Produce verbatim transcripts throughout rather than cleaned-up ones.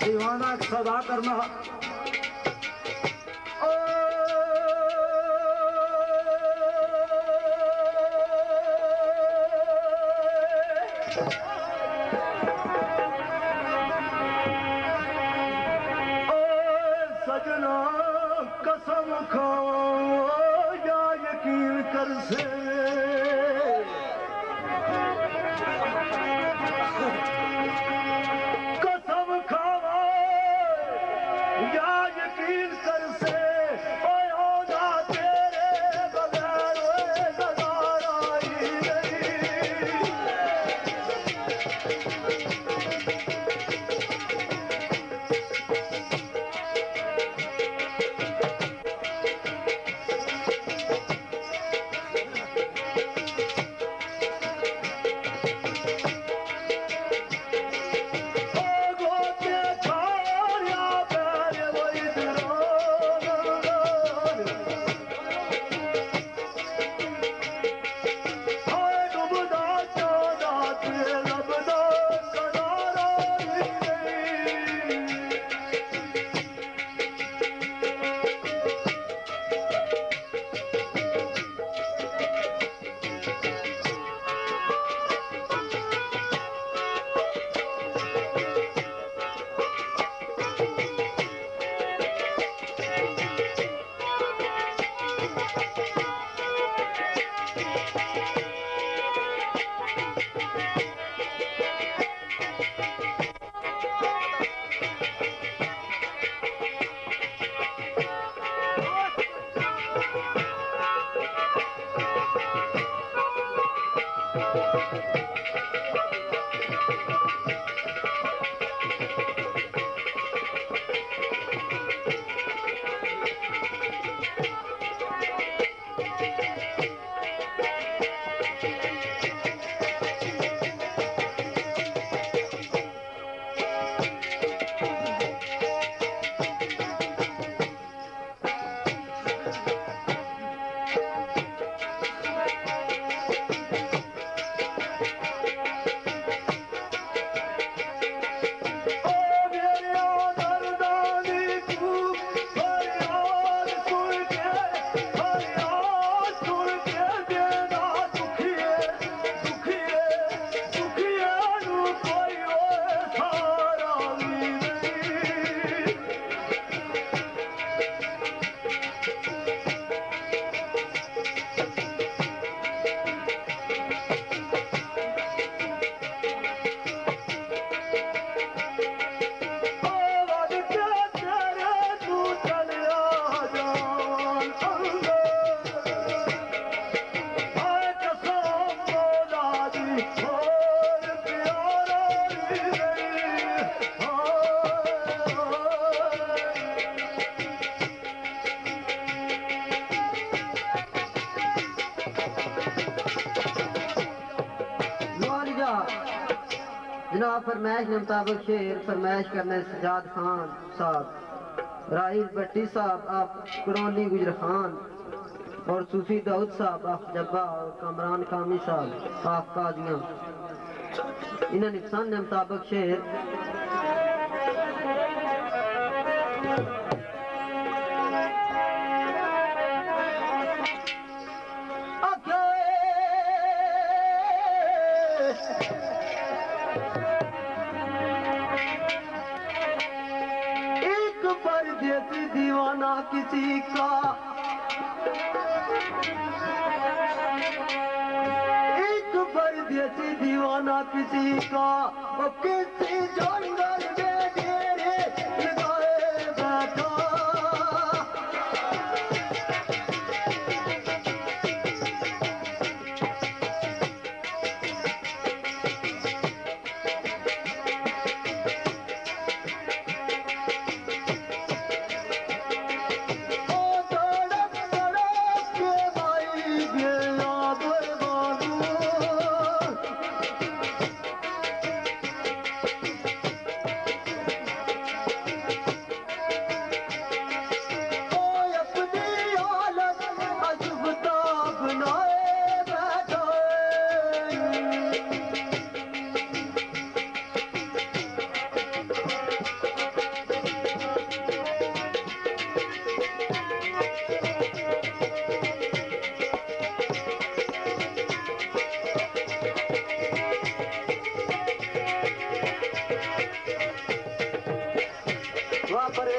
दीवाना सदा करना। सजना कसम खाओ या यकीन कर से, कसम खाओ या यकीन कर से, ओए होना तेरे बगैर ओए नजारा ही नहीं। जनाब फरमाइश के मुताबिक शेर फरमाइश करने सजाद खान साहब, राइस भट्टी साहब, आप कुरानी गुजर खान और सूफी दाऊद साहब, आप जब्बा और कामरान कामी साहब, आप काजियाँ। इन्हें नुकसान के मुताबिक शेर दीवाना किसी का, एक परदेसी दीवाना किसी का, वो किसी जंगल में डेरे लगाए बैठा।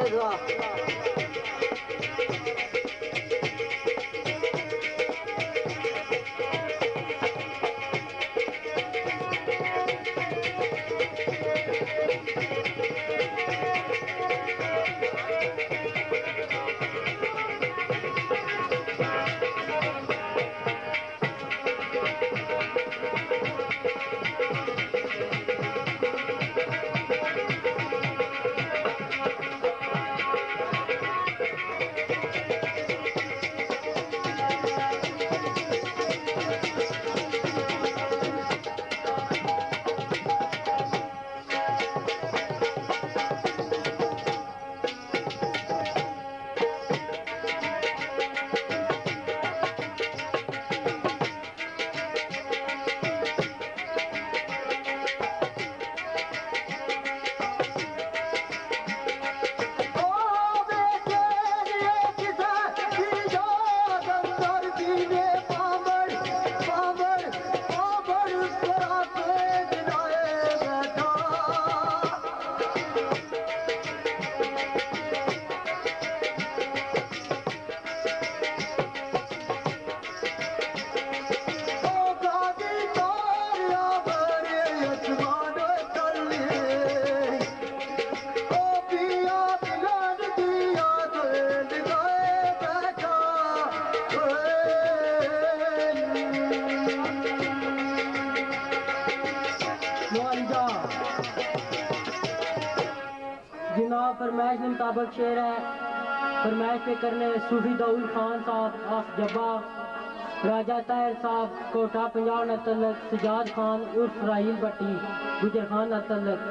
जनाब फरमाइश के मुताबिक शेर है। फरमाइश पे करने सूफी दाऊद खान साहब ऑफ जब्बा, राजा ताहिर साहब कोटा पंजाब नतलक, सजाद खान उर्फ राहील भट्टी गुजर खान नतलक,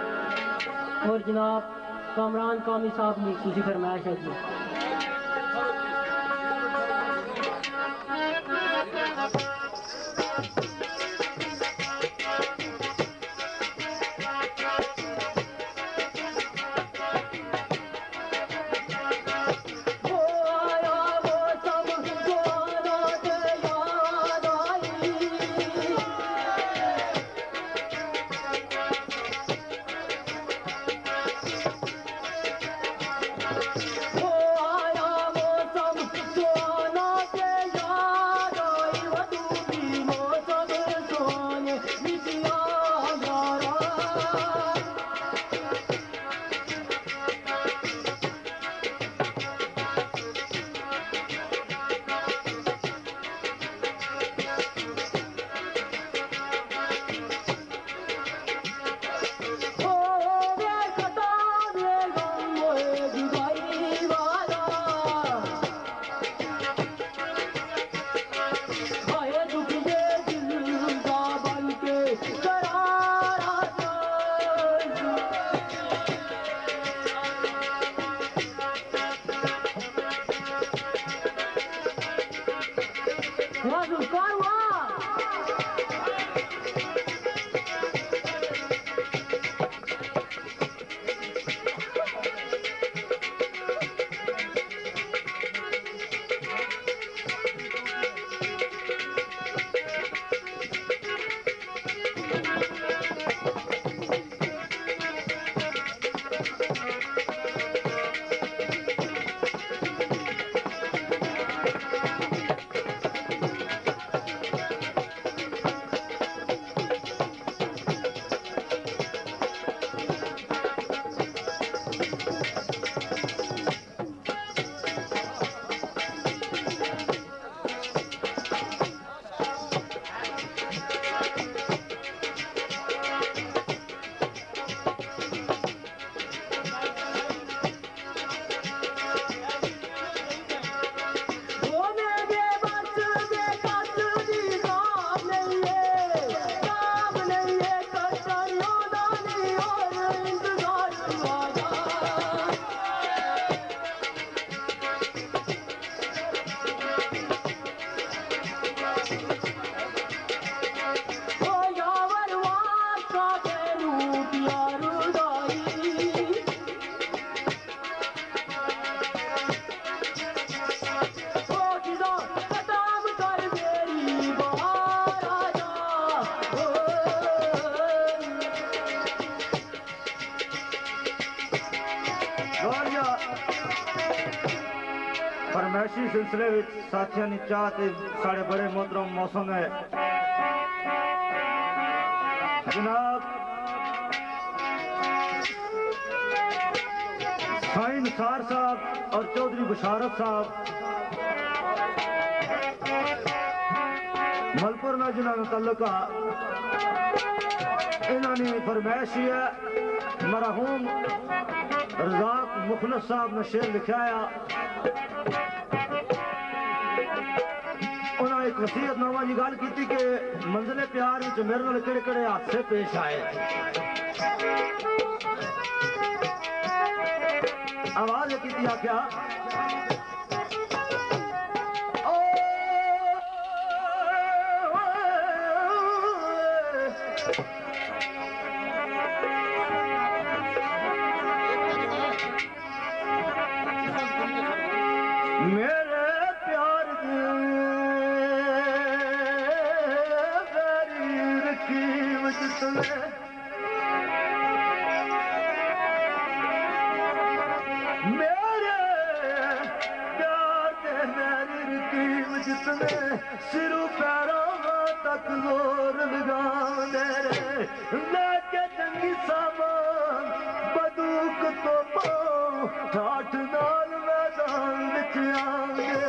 और जनाब कामरान कामी साहब की सूफी फरमाइश है जी। Oh इसी सिलसिले में साथियों ने चाहते साढ़े बड़े मोहतरम मौसम है जनाब साईं निसार साहब और चौधरी बशारत साहब मलपुर में जिन्होंने तल्लुका इन्होंने फरमाइश है मरहूम रज़ाक मुखलिस साहब ने शेर लिखाया उन्होंने एक वसीयतनामा की गल की कि मंजिले प्यार में मेरे नाल केड़े केड़े हादसे पेश आए आवाज की आख्या मेरे प्यार की वजह मेरे प्यार दे मेरी रकीब जितने सिरों पैरों तक जोर लगा मेरे लेके जंगी सामान बंदूक तो पाओ ठाठ नाल मैदान विच आंगे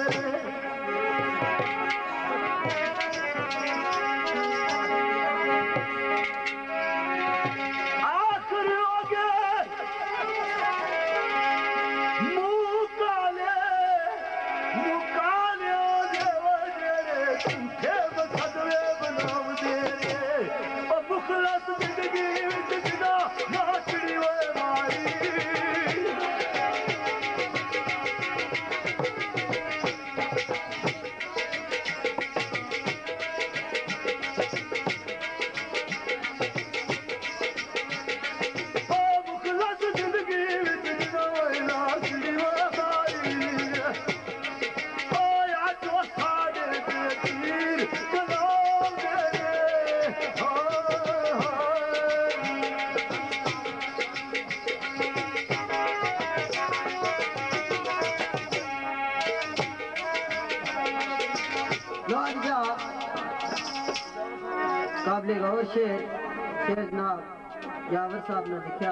काबिल गौर शेर शेर जनाब यावर साहब ने लिखा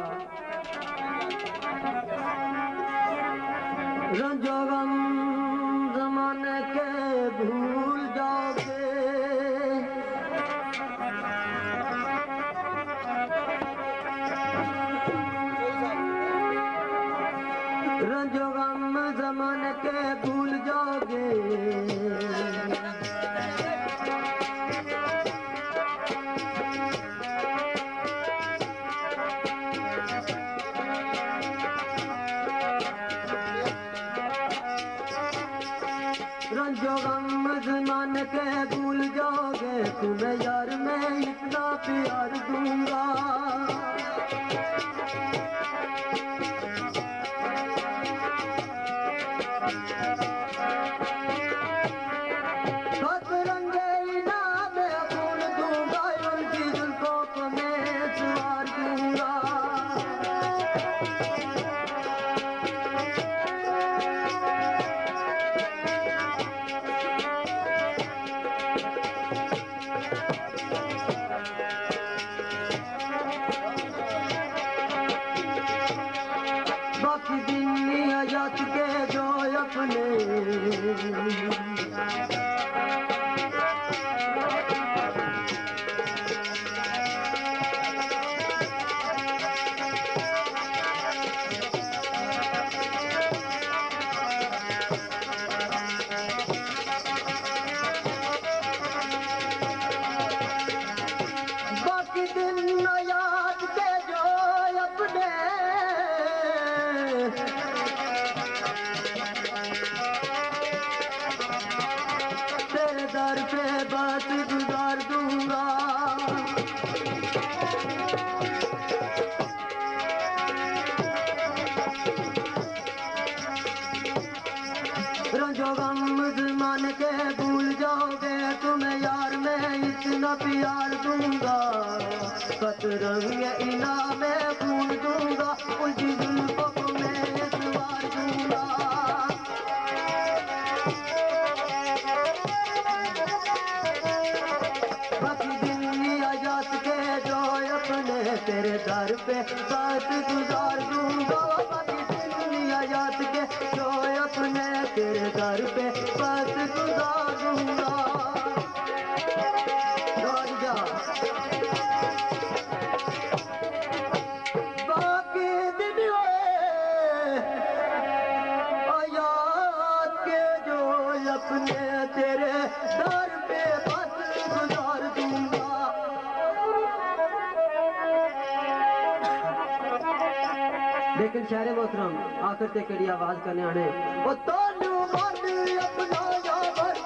रंजो गम जमाने के भूल जाओगे रंजो गम जमाने के भूल जाओगे रंजो गम मान के भूल जाओगे तुम्हें यार मैं इतना प्यार दूंगा सतरंगे इनाम में फूल दूंगा उनकी जुल्फों को मैं सवार दूंगा बाकी दिन हयात के जो अपने बाकी दिन हयात के जो अपने तेरे दर पे बात गुजार दूंगा रंजो गम मान के भूल जाओगे तुम्हें यार मैं इतना प्यार दूंगा सतरंग इनाम में फूल दूंगा उनकी जुल्फों को मैं सवार दूंगा लेकिन शहर मोहतरम आखिर ते केड़ी आवाज करने आने ओ तोनू मन अपना यावर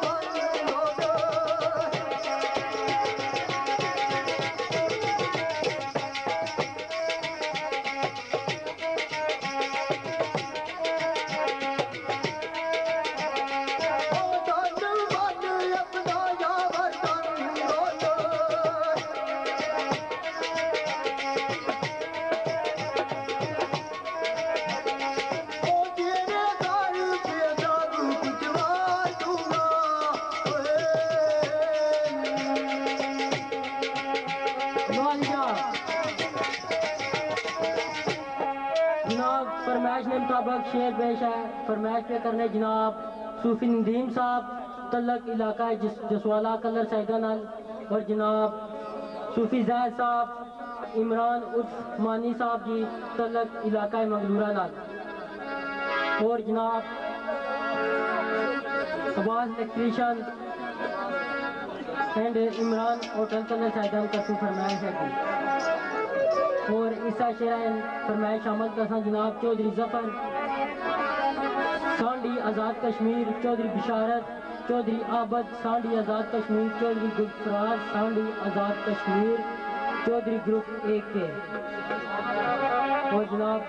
फरमाइश के मुताबिक शेर पेश है। फरमाइश पे करने जनाब सूफी नदीम साहब तलक इलाका जसवाला कलर सैदानल और जनाब सूफी जैद साहब इमरान उर्फ मानी साहब जी तलक इलाका मंगलूरा नाल और जनाब आवाज electrician and Imran hotel Kallar Syedan का फरमाइश है और ईसा शेरान फरमाइश शामिल करना जनाब चौधरी जफर सांडी आज़ाद कश्मीर चौधरी बिशारत चौधरी आबद सांडी आज़ाद कश्मीर चौधरी गुलफराज सांडी आज़ाद कश्मीर चौधरी ग्रुप एक के और जनाब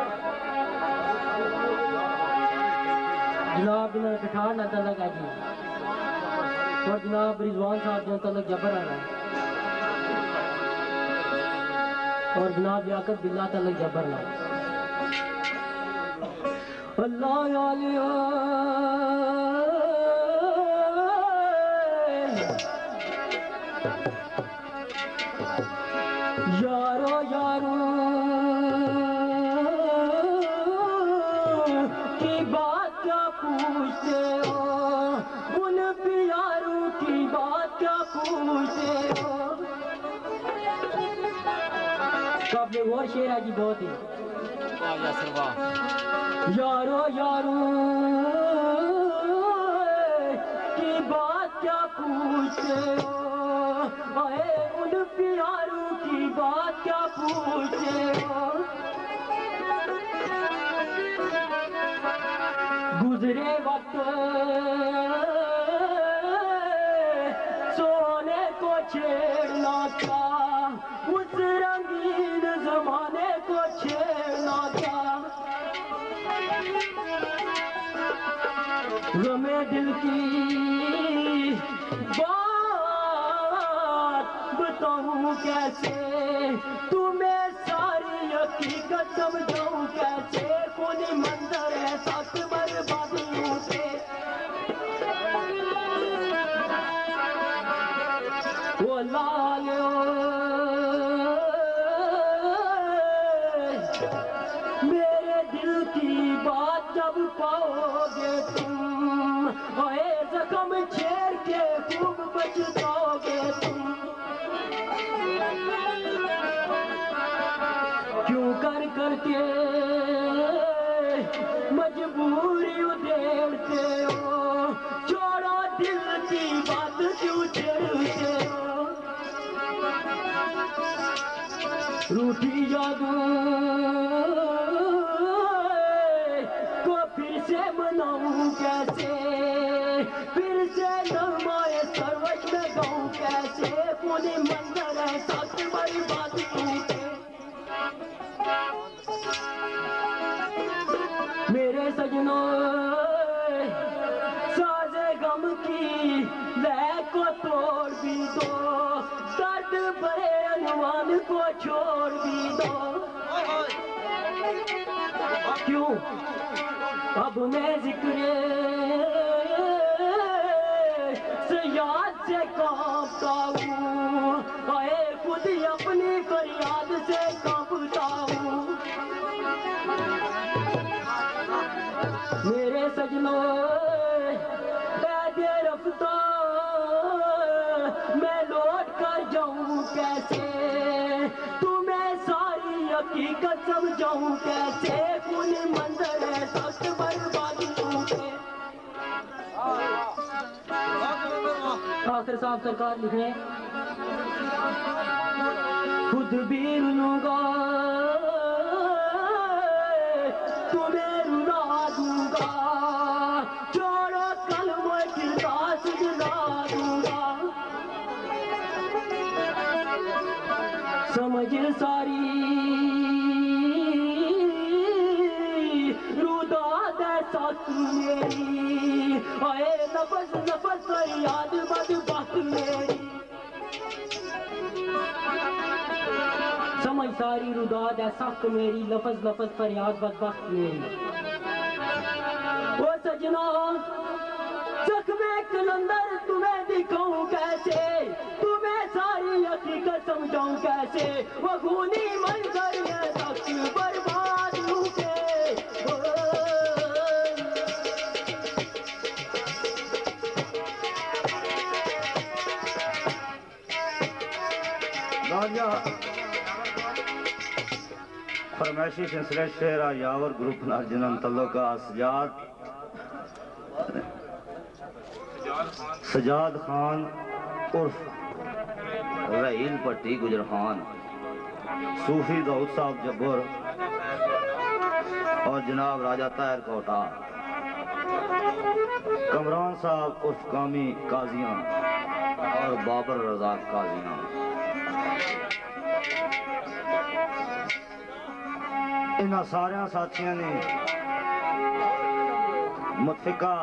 जनाब इन्होंने कठार ना तलक है जी और जनाब रिजवान साहब जो तलक जबर आ रहा है और जनाब याकत बिल्ला तलक जबर ना अल्लाह यारो यारो की बात क्या पूछते हो उन प्यारों की बात क्या पूछते हो। काफी और शेर है जी बहुत ही यारो यारो की बात क्या पूछते हो आए उन प्यारों की बात क्या पूछते हो। गुजरे वक्त सोने को छेड़ना था उस रंगीन जमाने को छेड़ना था। गमे दिल की बात बताऊं कैसे तुम्हें सारी हकीकत समझाऊं कैसे कौन मंजर है साथ बर्बादियों से। वो लालो मेरे दिल की बात जब पाओगे तुम ओए जख्म छेड़ के खूब बचताओगे तुम। क्यों कर करके मजबूरी उधेड़ते हो छोड़ो दिल की बात क्यों छेड़ते हो। रूठी यादों को फिर से मनाऊं कैसे फिर से नरमाए सरवट में गाऊं कैसे पूरी मंजर है साथ बड़ी बात टूटे। मेरे सजनों साजे गम की लय को तोड़ भी दो दर्द भरे अनुमान को छोड़ भी दो। क्यों अब मैं जिक्र से याद से कांपता हूँ आए खुद ही अपनी फरियाद से कांपता हूँ। मेरे सजनों ऐसे रफ्ता मैं लौट कर जाऊं कैसे तुम्हें सारी हकीकत समझाऊं कैसे पूरी मंजर है सख्त बर्बादी टूटे। आखिर साहब सरकार लिखे खुद भी रुलूंगा बात मेरी, आए लफज लफज पर याद बदबख्त मेरी। समझ सारी रुदाद है सख्त मेरी, लफज लफज पर याद बदबख्त मेरी। ओ सजना जख्मे कलंदर तुम्हें दिखाऊं कैसे, तुम्हें सारी हकीकत समझाऊं कैसे। वो खूनी मंजर में वक्त बर्बाद हूँ के। फरमाइशी सिलसिले शेरा यावर ग्रुप नाजिनन तल्लुका सजाद सजाद खान उर्फ रहील पट्टी गुजर खान, सूफी दाऊद साहब जब्बर और जनाब राजा ताहिर कोटा, कमरान साहब उर्फ कामी काजियां और बाबर रजा काजियां। इन्होंने सारे साथियों ने मुतफिका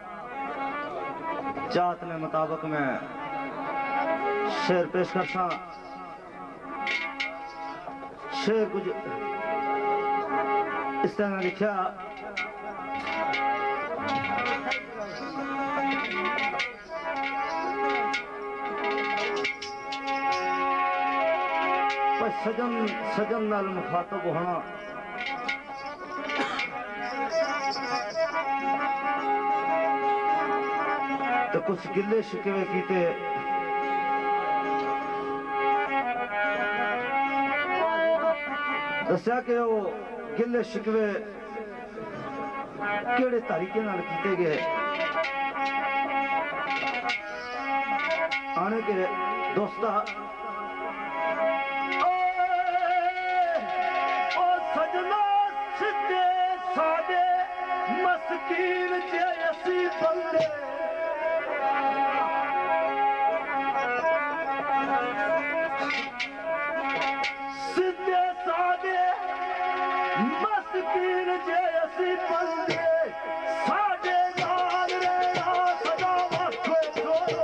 चाहत ने मुताबिक मैं शेर पेश करता। शेर कुछ इस तरह लिखा, सजन सजन नाल मुखातब होना तो कुछ गिले शिकवे कीते दस्या कि वो गिले शिकवे केड़े तरीके नाल कीते गए। आने के दोस्ता सादे मस्कीन जैसी बंदे, सीधे सादे मस्कीन जैसी बंदे, सादे नाल रहना सदा वास्ते छोड़ो।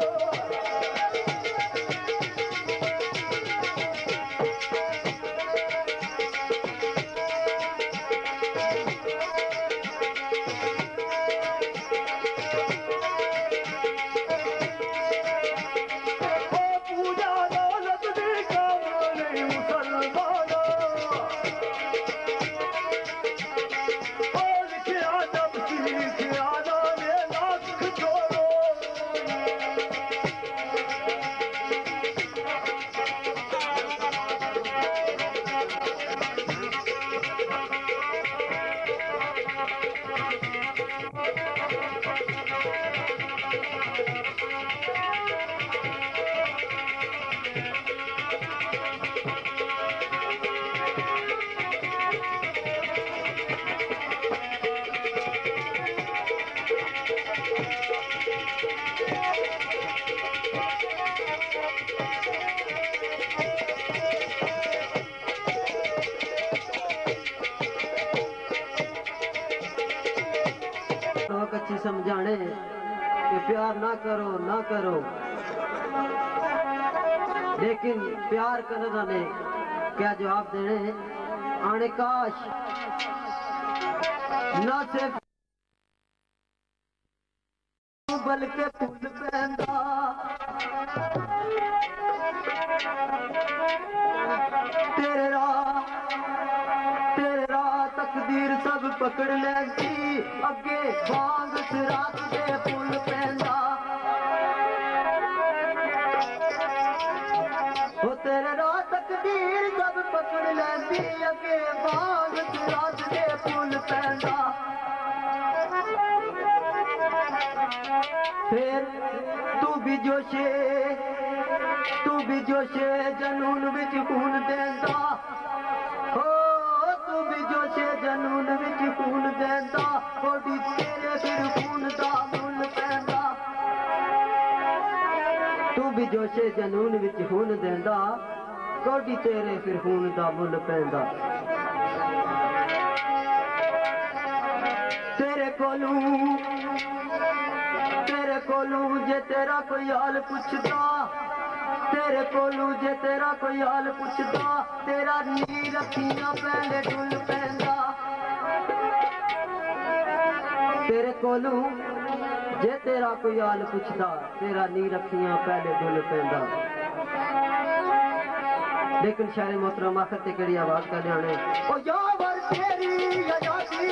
अच्छी समझाने कि प्यार ना करो ना करो, लेकिन प्यार करने जाने क्या जवाब देने आने काश ना सिर्फ बल्कि फुल पहनता तेरे राह तेरे राह तकदीर सब पकड़ लेती, अगे बांग रात के फुल पहनता। ओ तेरे राह तकदीर सब पकड़ लेती, अगे बांग रात के फुल पहनता। फिर तू भी जोशे तू भी जोशे जनून विच खून देंदा, हो तू भी जोशे जनून विच खून देंदा, कोडी तेरे फिर खून दा मुल पैंदा। तू भी जोशे जनून विच खून देंदा, कोडी तेरे फिर खून दा मुल पैंदा। तेरे कोलू तेरे कोलू जे तेरा कोई हाल पुछदा तेरे कोलू जे तेरा कोई हाल पुछदा तेरा नी रखियां पहले डुल पैंदा तेरे कोलू जे तेरा कोई हाल पुछदा तेरा नी रखियां पहले डुल पैंदा। लेकिन शायर मोहतरम आखिर ते केड़ी आवाज का ध्यान है ओ यावर तेरी आजादी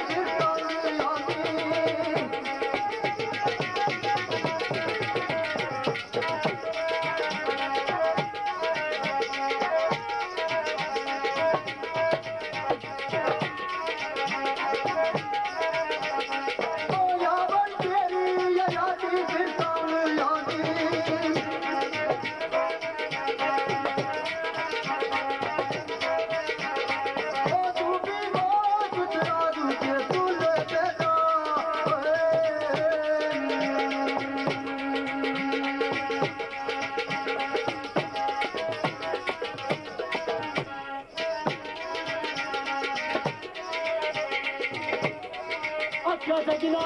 सजना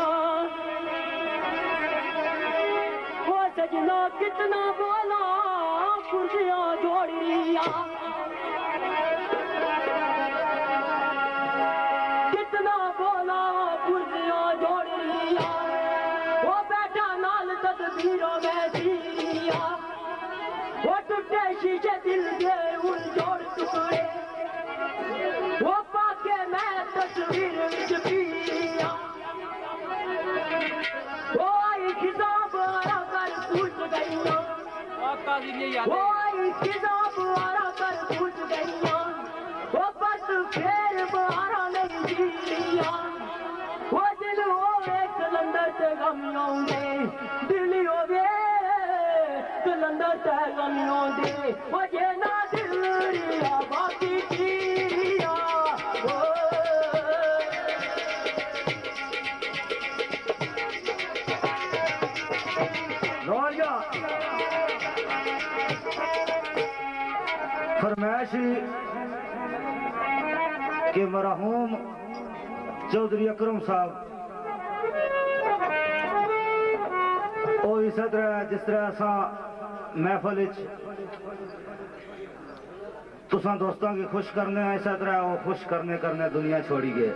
वो सजना कितना बोला कुर्सियां जोड़ी लिया कितना बोला कुर्सियां जोड़ी लिया वो बैठा नाल तस्वीरों में दिया वो टूटे शीशे दिल के उन जोड़ टुकड़े वो पाके मैं तस्वीर विच पिया वो आई खिताब आरा कर पूछ गईया वो आई खिताब आरा कर पूछ गईया वो बस फेर बारा नहीं जिया वो दिल वो एक कलंदर से गमियों दे दिल हो वे कलंदर से गमियों दे वो ये ना दिल रिया बाकी किया फरमाइश के मरहूम चौधरी अकरम साहब और इस तरह जिस तरह असा महफल तुसा दोस्तों की खुश करने इस तरह वो खुश करने करने दुनिया छोड़ी गए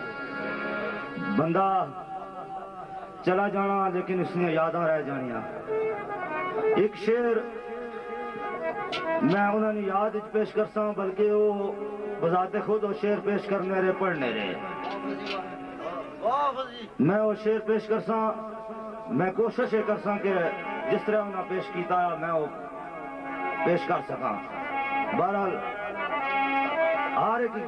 बंदा चला जाना लेकिन उसने यादां रह जानिया। एक शेर मैं उन्होंने याद पेश कर सा बल्कि वो बजाते खुद वो शेर पेश करने रहे पढ़ने रहे मैं वो शेर पेश कर सा मैं कोशिश ये कर सा कि जिस तरह उन्हें पेश किया मैं वो पेश कर सका। बहरहाल हर एक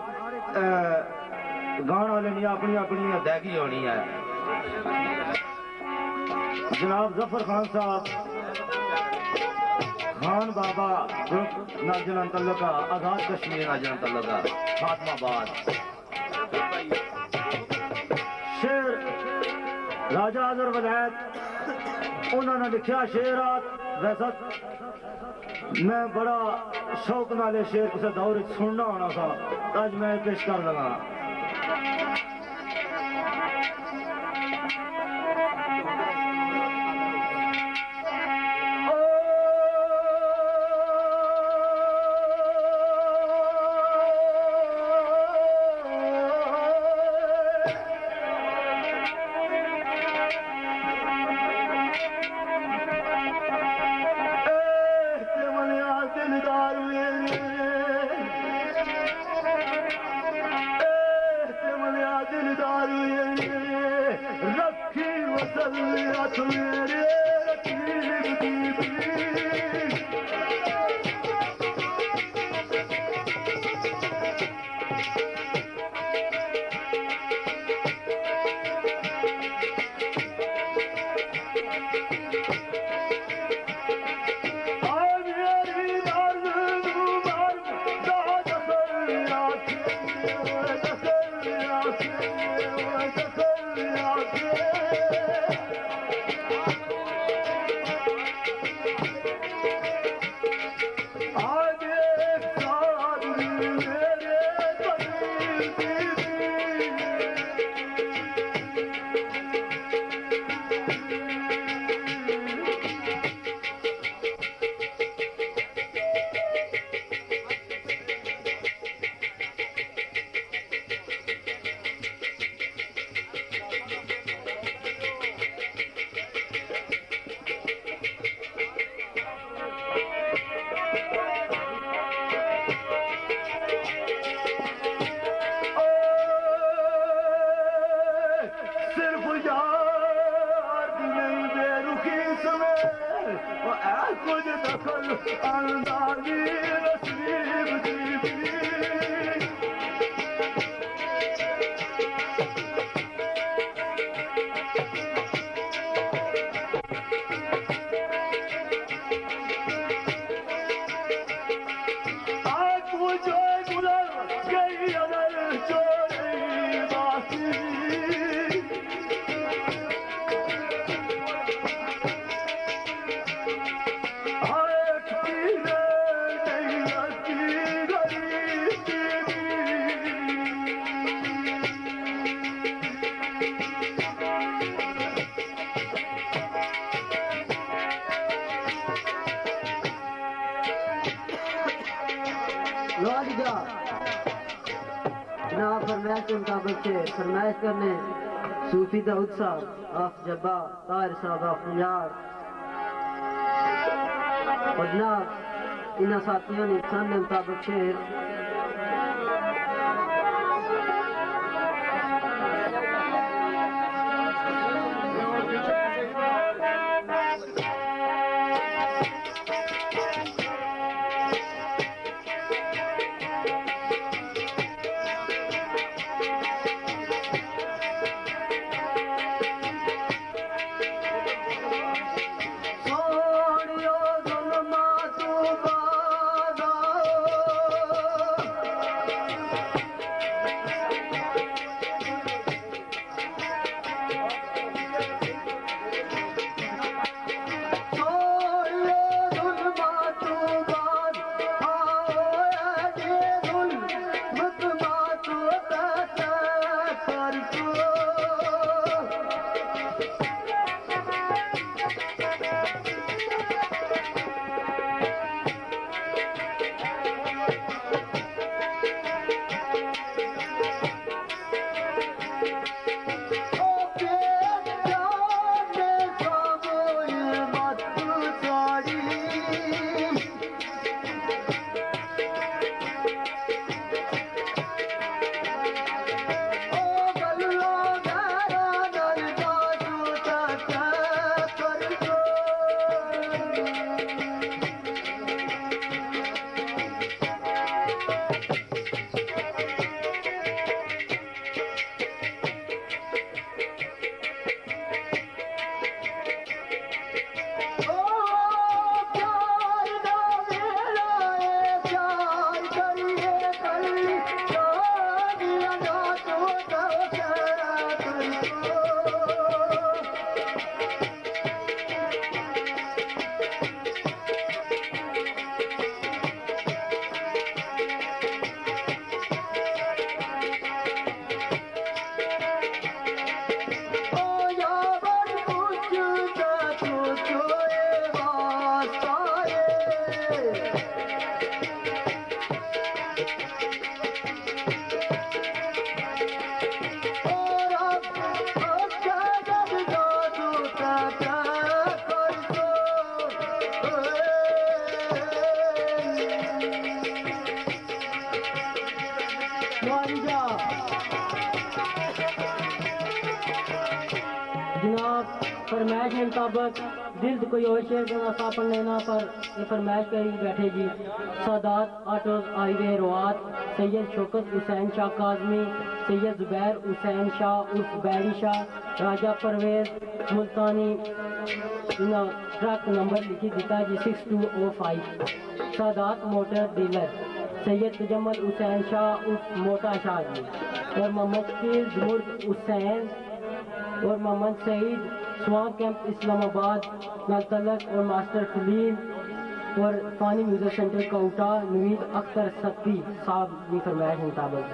गाने वाले ने अपनी अपनी अदायगी होनी है। जनाब जफर खान साहब खान बाबा ग्रुप नाजन तल्लका आजाद कश्मीर नाजन तल्लका फातमाबाद शेर राजा आजर वलायत उन्होंने लिखा शेरात वैसा मैं बड़ा शौक नाले शेर किसी दौर सुनना होना था आज मैं पेश कर लगा। ओ ऐ कुछ दखल अंदाजी नसीब दी जनाब फरमाइश के मुताबिक से फरमाइश करने सूफी दाऊद साहब ऑफ जब्बा ताहिर साहब ऑफ पंजाब और जनाब इन साथियों ने पसंद के मुताबिक शेर फरमाइश के मुताबिक दिल कोई और शेर करना सा पढ़ लेना पर ये फरमाइश करी बैठे जी सादात ऑटोज हाईवे रोआत सैयद शौकत हुसैन शाह काजमी सैयद जुबैर हुसैन शाह उर्फ बैरी शाह राजा परवेज मुल्तानी ट्रक नंबर लिखी दिता G six two O five Sadaat motor dealer Syed Tajammal Hussain Shah उर्फ मोटा शाह जी और मोहम्मद पीर जुमुर्द हुसैन और मोहम्मद सईद स्वां कैंप इस्लामाबाद नालतलक और मास्टर खलील और पानी म्यूजिक सेंटर काउटा नवीद अख्तर सत्ती साहब की फरमाइश मुताबिक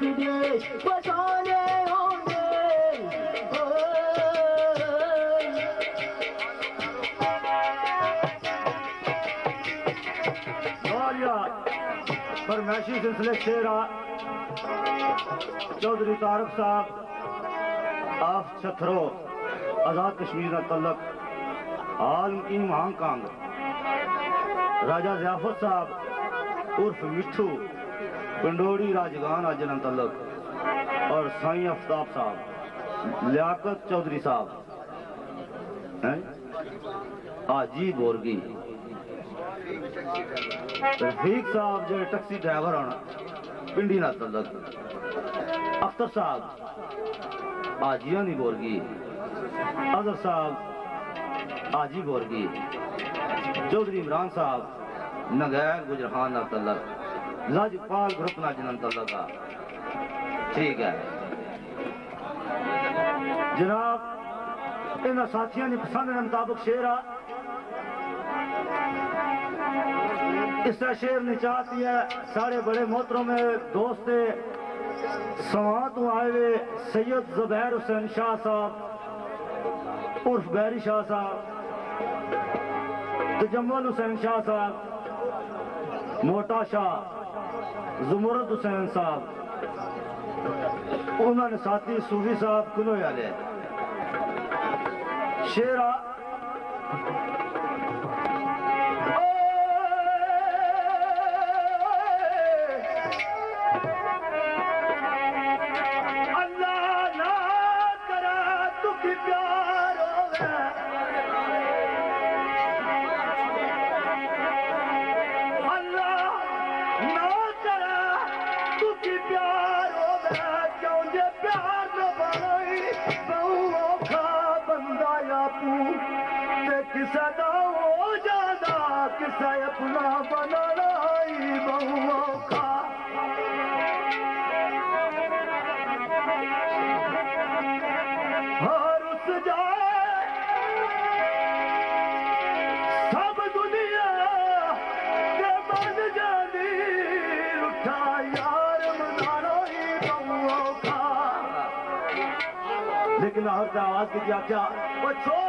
विदेश बसाने होंगे फरमाइशी सिलसिले शेरा चौधरी तारक साहब आफ छथरो आजाद कश्मीर का तलक आलम हांगकांग राजा ज़ियाफत साहब उर्फ मिठू पंडोड़ी राजगान अजन तलक और साईं आफ्ताब साहब लियाकत चौधरी साहब आजी बोरगी रफीक साहब जो टैक्सी ड्राइवर आना पिंडी ना तलक अख्तर साहब आजिया नी बोरगी अजहर साहब आजी बोरगी चौधरी इमरान साहब नगैर गुजरखान ना तलक लाजपाल ग्रुप ना जनन तलक ठीक है जनाब इन साथियों की पसंद के मुताबिक शेर आ इसका शेर ने चाहती है सारे बड़े मोहतरों में दोस्त सवा तो आए हुए सैयद जुबैर हुसैन शाह साहब उर्फ बैरी शाह साहब तजम्मल हुसैन शाह साहब मोटा शाह जुमरद हुसैन साहब उन्होंने साथी सूफी साहब कुनो याले शेरा किसा ना हो जाना किसा अपना बना लाई बहुओं का हर उस जाए सब दुनिया के मन जानी उठा यार मना लाई बहुओं का लेकिन हर आवाज की क्या क्या वो छोड़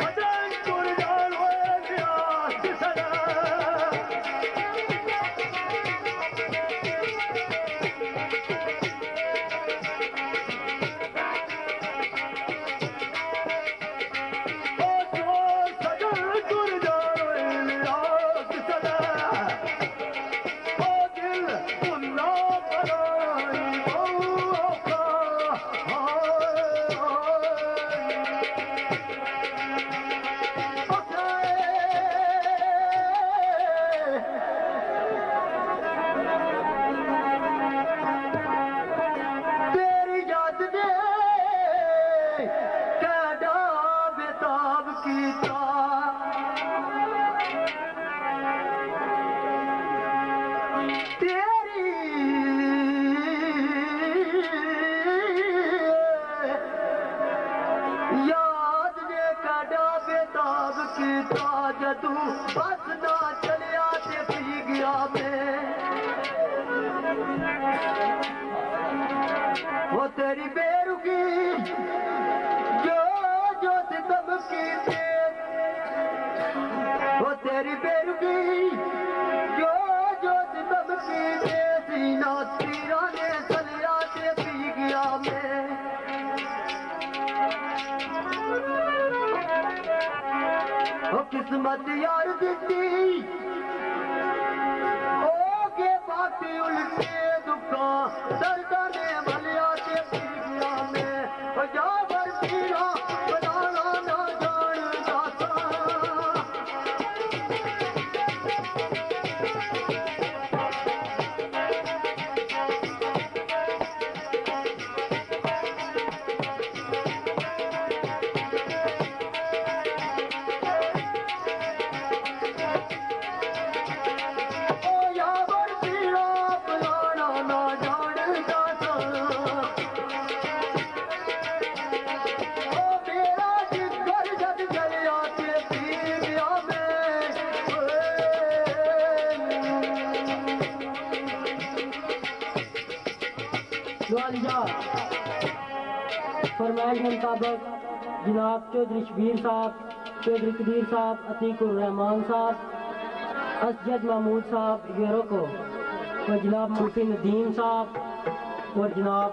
तेरी बेरुखी जो जो सितम की वो तेरी बेरुखी जो जो सितम की सीना तीरा ने सलिया से पी गया मैं वो किस्मत यार दिखती ओ के बाकी उल्टे दुखा दर्द ने भलिया ग्वालियर फरमाइश के मुताबिक जनाब चौधरी शबीर साहब, चौधरी कबीर साहब, अतीकुर रहमान साहब, असजद महमूद साहब येरो को, और जनाब मुफ्ती नदीम साहब और जनाब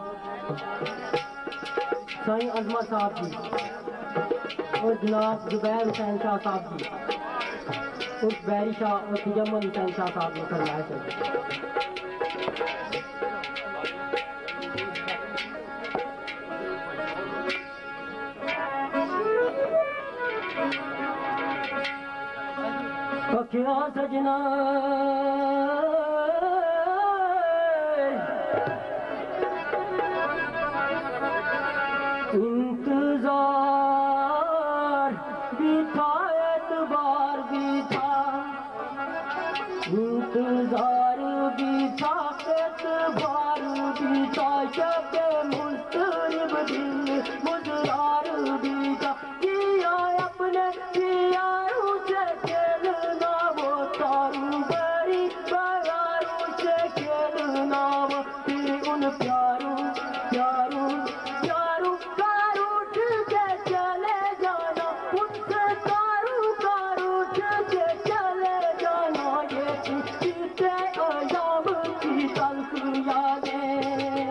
साईं अजमत साहब जी और जनाब जुबैर हुसैन शाह साहब जी और बैरी शाह और तजम्मुल हुसैन शाह साहब ने फरमाइश है। क्या सजना इंतजार भी था, एतबार भी था, इंतजार भी था, एतबार भी था, शब मुस्तरिब दिल मुजरार भी था, किया अपने यारों से खेलना वो तारू बड़ी बयारों से खेलना वो, फिर उन प्यारों प्यारों प्यारों कार उठ के चले जाना, उनसे कारू कार उठ के चले जाना, ये किससे अयाम की तल्ख यादें।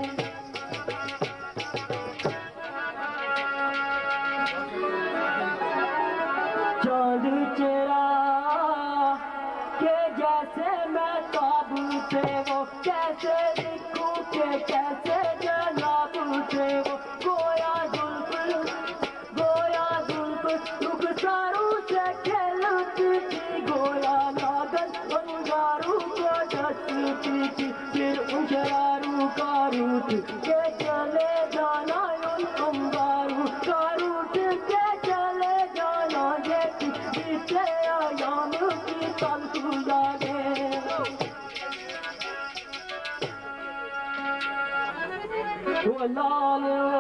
चांद चेहरा के जैसे मैं काबू थे वो, कैसे दिखूं के कैसे जनाब थे वो, गोया जुल्फ गोया जुल्फ रुखसारों से खेलती थी, गोया नागन अंगारों को डसती थी, फिर उन शरारों का रूठ के चले जाना, उन अंगारों का रूठ के चले जाना, ये किससे आयाम की तल्ख यादें। वो लाल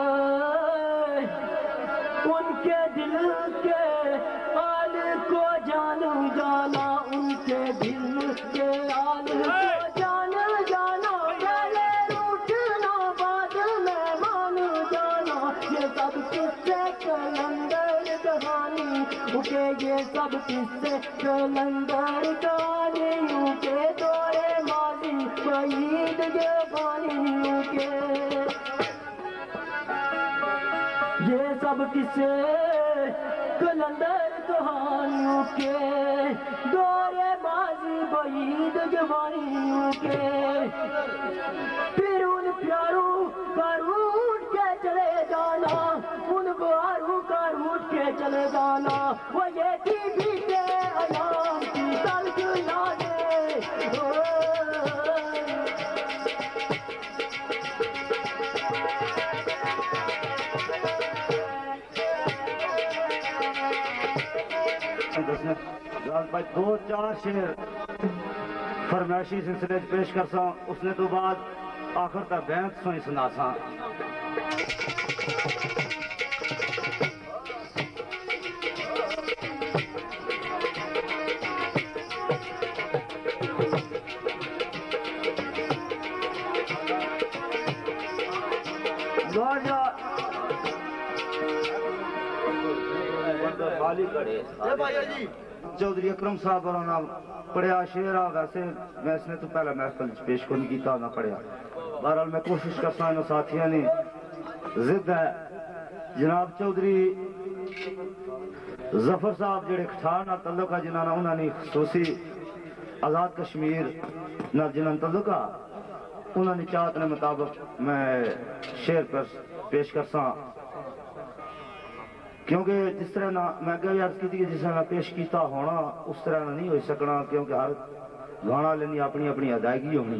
उनके दिल के हाल को जानू जाना, उनके दिल के हाल को जानू जाना, पहले रूठना बाद में मान जाना, ये सब किससे कलंदर कहानी उके, ये सब किससे कलंदर कहानी उके, दौरे माली शहीद के पानी उके, ये सब किसे कलंदर कहानियों के, दौरे बाजी बईद जवानियों के, फिर उन प्यारों का रूठ के चले जाना, उन बहारों का रूठ के चले जाना, वो ये थी बीते अयाम की तल्ख यादें। भाई दो चार शेर फरमाइशी सिलसिले पेश कर सा, उसने तो बाद आखिर तक बैंत सोई सुना सा। चौधरी अकरम साहब और नाम पढ़िया शेर आ, वैसे मैं इसने तो पहला महफिल पेश को नहीं किया ना पढ़िया, बहरहाल मैं कोशिश करता इन साथियों ने जिद है। जनाब चौधरी जफर साहब जेड़े खठार ना तल्लुक है, जिन्होंने उन्होंने खसूसी आजाद कश्मीर ना जिन्होंने तल्लुक है, उन्होंने चाहत ने मुताबिक मैं शेर पर पेश करसा, क्योंकि जिस तरह ना मैं क्या अर्ज की जिस तरह पेश किया होना उस तरह ना नहीं हो सकना, क्योंकि हर गाना लेनी अपनी अपनी अदायगी होनी,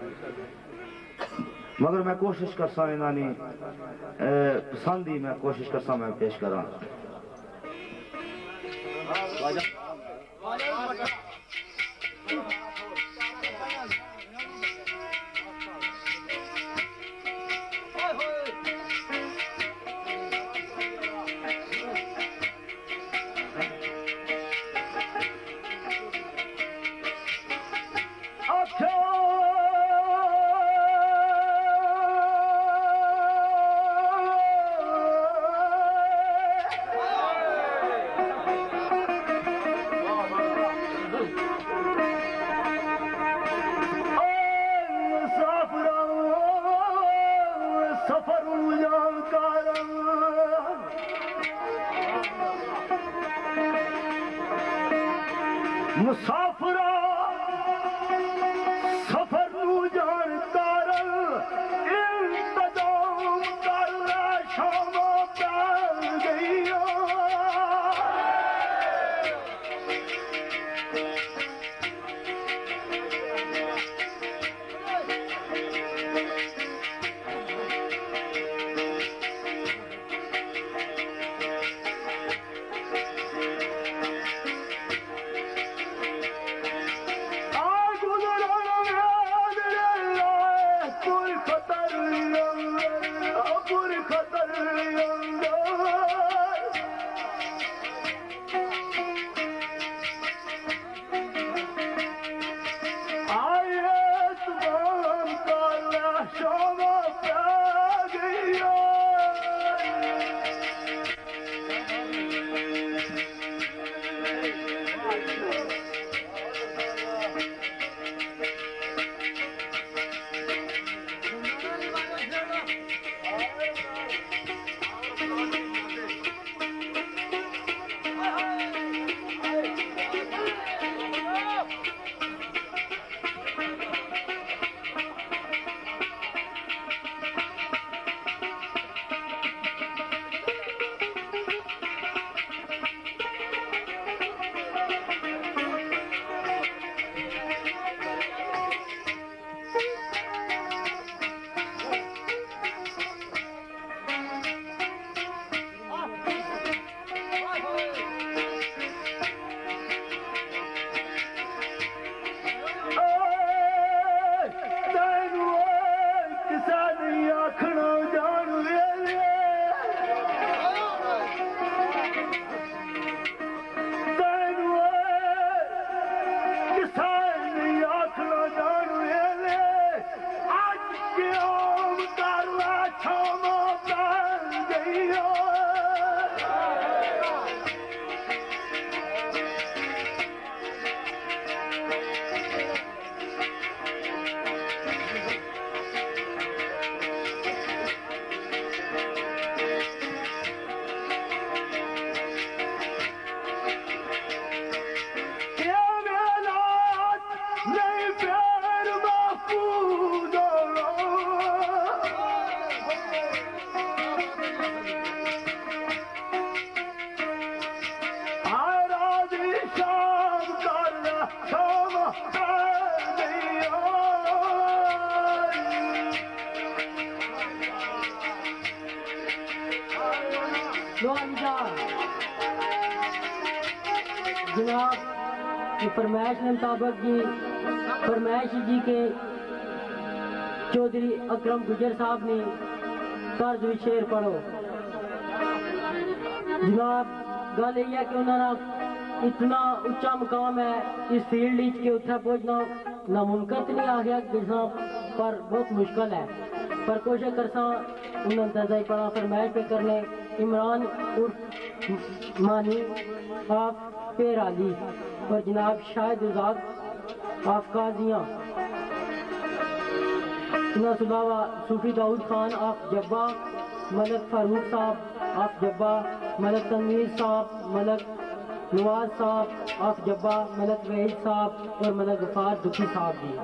मगर मैं कोशिश करसा इन्होंने पसंद ही मैं कोशिश करसा मैं पेश करा। सफर जानकार मुसाफिरा सफर जानकार इंतजाम कर शाम प्यार गई जनाब की फरमाइश के मुताबिक जी फरमाइश जी के चौधरी अकरम गुजर साहब ने तर्ज भी शेर पढ़ो। जनाब गल यही है कि उन्होंने इतना उच्चा मुकाम है इस फील्ड के उत्थे पहुंचना नामुमकिन तो नहीं आ गया जिसना पर बहुत मुश्किल है पर कोशिश करसा उन्होंने दर्जा पढ़ा फरमाइश पे करने इमरान उर्फ मानी आप पेर अली और जनाब शाहिद उजाक आप काजियाँ इनके अलावा सूफी दाऊद खान आप जब्बा मलक फारूक साहब आप जब्बा मलक तनवीर साहब मलक नवाज साहब आप जब्बा मलक वहीद साहब और मलक गफार दुखी साहब जी।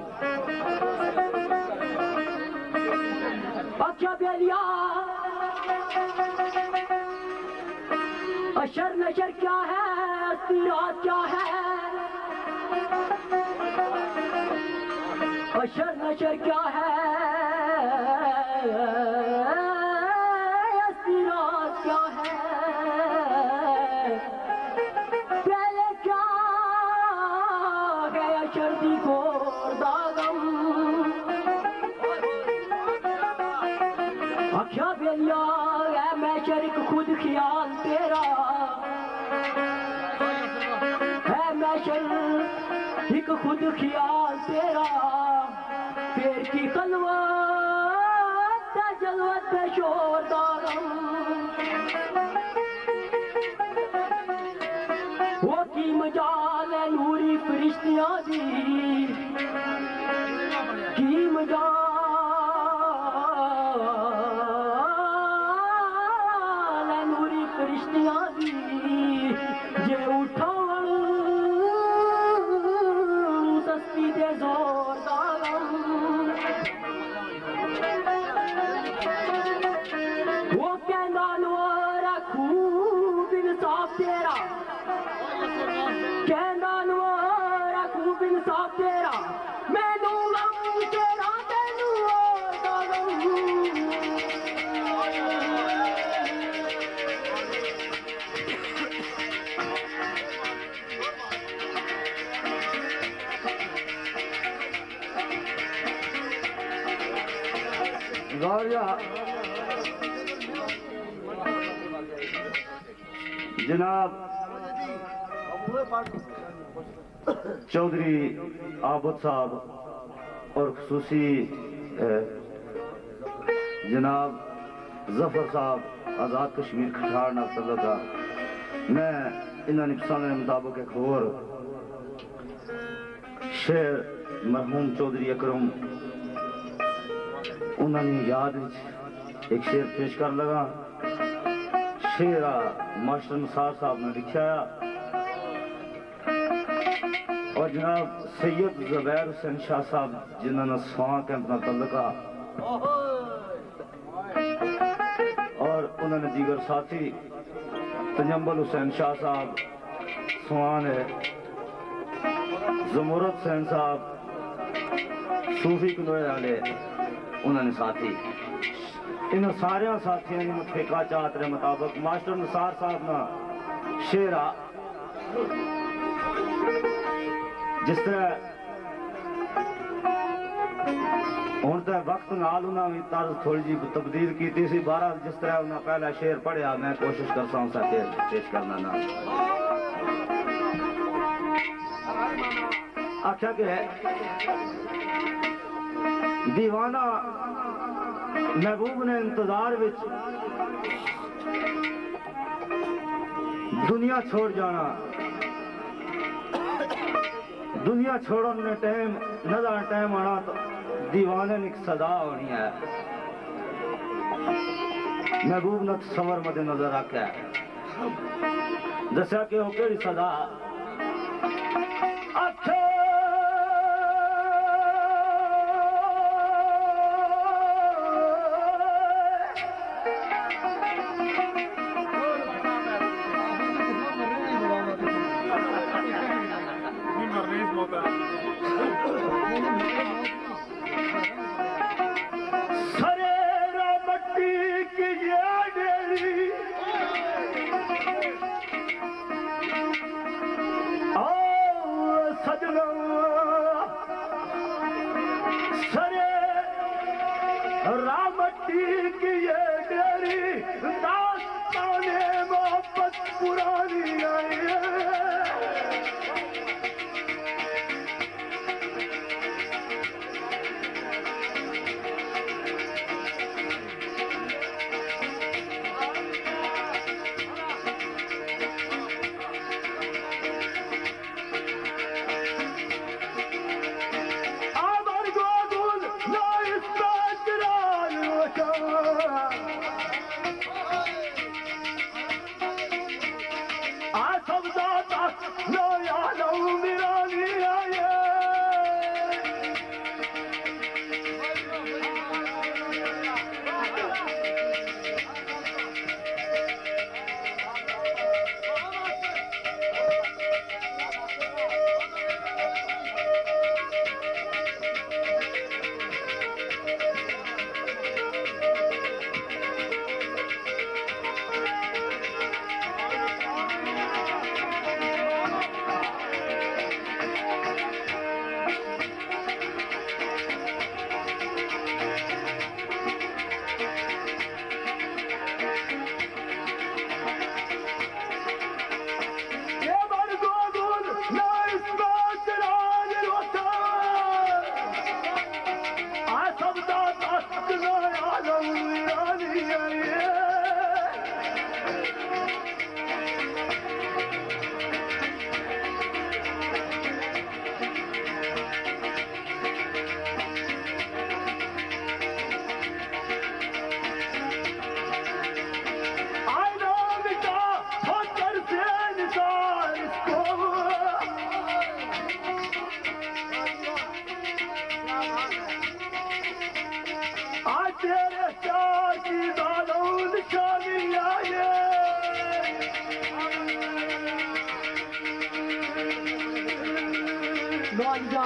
अच्छा बेलिया अशर नशर क्या है अस्तिरात क्या है अशर नशर क्या है अस्तिरात क्या है पहले क्या गया शर्दी को दागम अक्षा बेलिया है मैं शरीक खुद ख्याल तेरा है मैं शरीक खुद ख्याल तेरा पेड़ की खलवत जलवत शोर दागम वो की मजाल है नूरी फरिश्तियां दी की मजाल चिश्तियां दी जे उठावण सस्ती ते जोरदार वो कहना नवारा खूब इंसाफ तेरा कहना नवारा खूब इंसाफ तेरा मैनू गम तेरा तैनू जनाब चौधरी आबद साहब और खुसूसी जनाब जफर साहब आज़ाद कश्मीर खठार नाल तल्लुका मैं इन्होंने पसंद के मुताबिक एक होर शेर मरहूम चौधरी अकरम उन्होंने याद एक शेर पेश कर लगा। शेर मास्टर निसार साहब ने लिखा और जनाब सैयद जुबैर हुसैन शाह साहब जिन्होंने स्वां कैंप का तल्लुका और उन्होंने दीगर साथी तजम्बल हुसैन शाह साहब स्वान है, जमूरत हुसैन साहब सूफी कलोए वाले उन्होंने साथी इन सारे साथियों ने ठेका चाहत रहे मुताबिक मास्टर निसार साहब ना शेरा जिस तरह हूं तो वक्त नाल उन्होंने तर्ज थोड़ी जी तब्दील की थी बारह जिस तरह उन्हें पहला शेर पढ़िया मैं कोशिश करता हूँ शेर पेश करना ना आख्या कि दीवाना महबूब ने इंतजार विच दुनिया छोड़ जाना दुनिया छोड़ने टाइम नजर टाइम आना तो दीवाने ने एक सदा होनी है महबूब ने सवर मद नजर रखा दसा कि केड़ी सदा अच्छा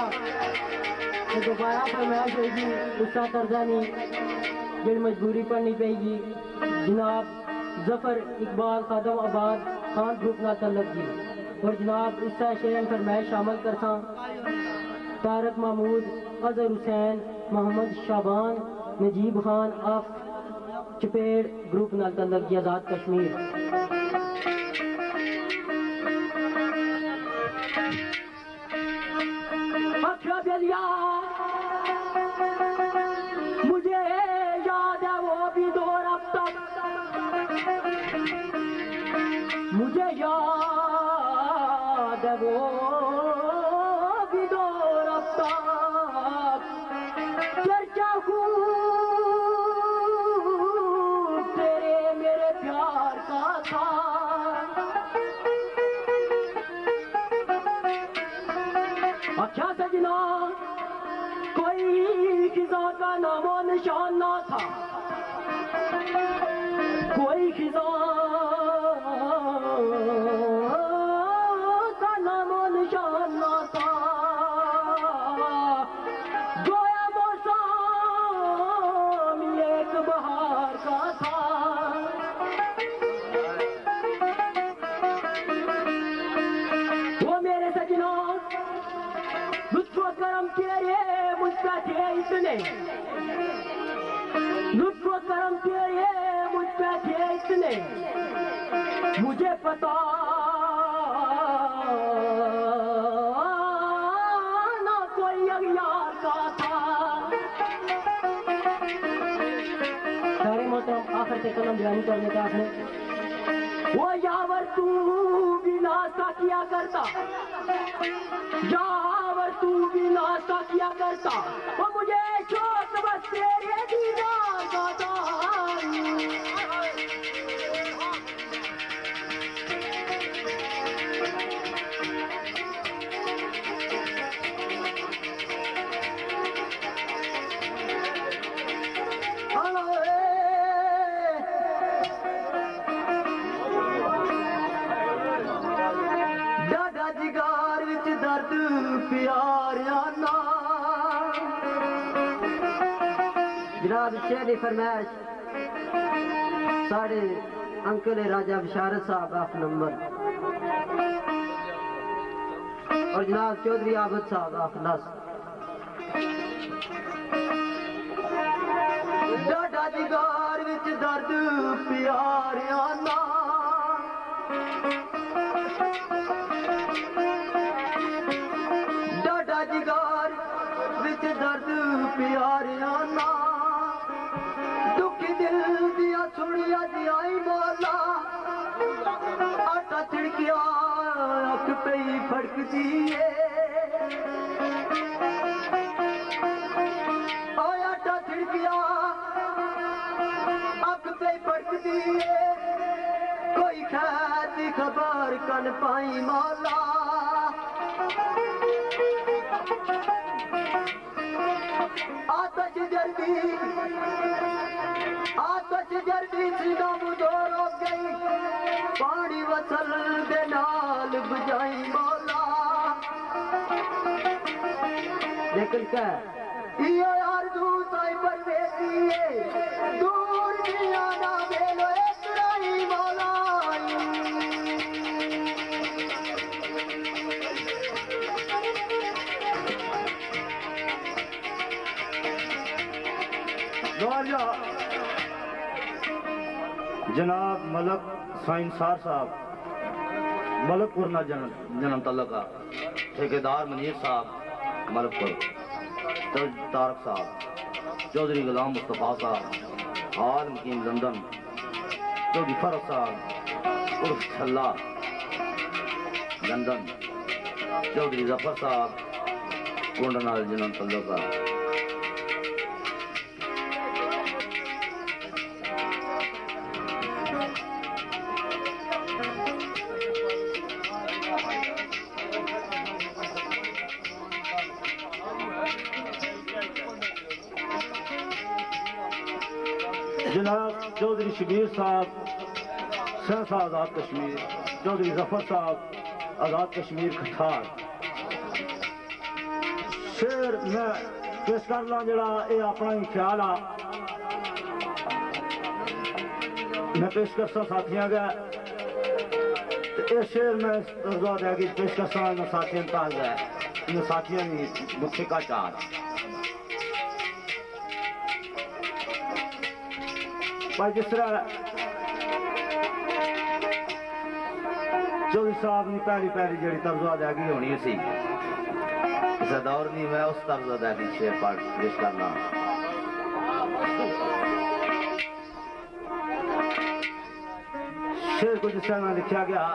तो दोबारा फरमाइश होगी उसका तर्जा नहीं जिल मजबूरी पड़नी पेगी। जनाब जफर इकबाल खादम आबाद खान ग्रुप ना तलब जी और जनाब इसका शेरन फरमाइश शामिल करता तारक महमूद अजहर हुसैन मोहम्मद शाबान नजीब खान आफ चपेड़ ग्रुप ना तलब जी आज़ाद कश्मीर। मुझे याद है वो भी दौर अब तक, मुझे याद है वो भी दौर अब तक। चर्चा खूब तेरे मेरे प्यार का था, अच्छा सजना कोई खिजा का नामो निशान ना था, कोई खिजा का नामो निशान ना था। गोया मौसम एक बहार का था, वो मेरे सजना लुत्फ करम तेरे मुझ पे थे इतने, लुत्फ करम तेरे मुझ पे थे इतने, मुझे पता ना कोई अगियार का था। सारे मोहतरम आखिर से कलम बयानी करने का आपने वो यावर तू भी नाश्ता किया करता, यावर तू भी नाश्ता किया करता, वो मुझे शौक बस तेरे दीदार का था। जनाब शेर फरमाइश साढ़े अंकल राजा बिशारत साहब आफ नंबर और जनाब चौधरी आबद साहब आफ नस। डाडा जिगार विच दर्द प्यार आना, डाडा जिगार विच दर्द प्यार आना, दुखी दिल दिया सुनिया दियाई मौला, आटा छिड़किया अख पे ही फड़कती है, आटा छिड़किया अख पे ही फड़कती है, कोई खैर की खबर कन पाई मौला। आतश जल्दी आतश जल्दी सीधा मुझोर हो गई, पानी वसल दे नाल बुझाई मौला। लेकिन क्या ये यार तू साई पर बेटी है, दूर दिया ना बेलो इतराई मौला। जनाब मलक साइंसार साहब मलकपुर ना जन्म जन्म तलका, ठेकेदार मनीर साहब मलकपुर, तारक साहब, चौधरी गुलाम मुस्तफा साहब हाल मकीम लंदन, चौधरी फरत साहब उर्फ छल्ला लंदन, चौधरी जफर साहब कोंडनाल जन्म तलका। जनाब चौधरी शबीर साहब सहसा आज़ाद कश्मीर, चौधरी जफर साहब आज़ाद कश्मीर खठार, शेर मैं पेश कर ला जड़ा ये अपना ही ख्याल आ मैं पेश कर सा साथियां गया ये शेर मैं है कि पेश कर सा साथियों ताज है इन साथियों की मुख्य का चार भाई जिस तरह चौधरी साहब ने पहली पहली जी तर्ज अदायगी होनी सी इस दौर में मैं उस तर्ज अदायगी शेर पाठ पेश करना शेर को जिस तरह लिखा गया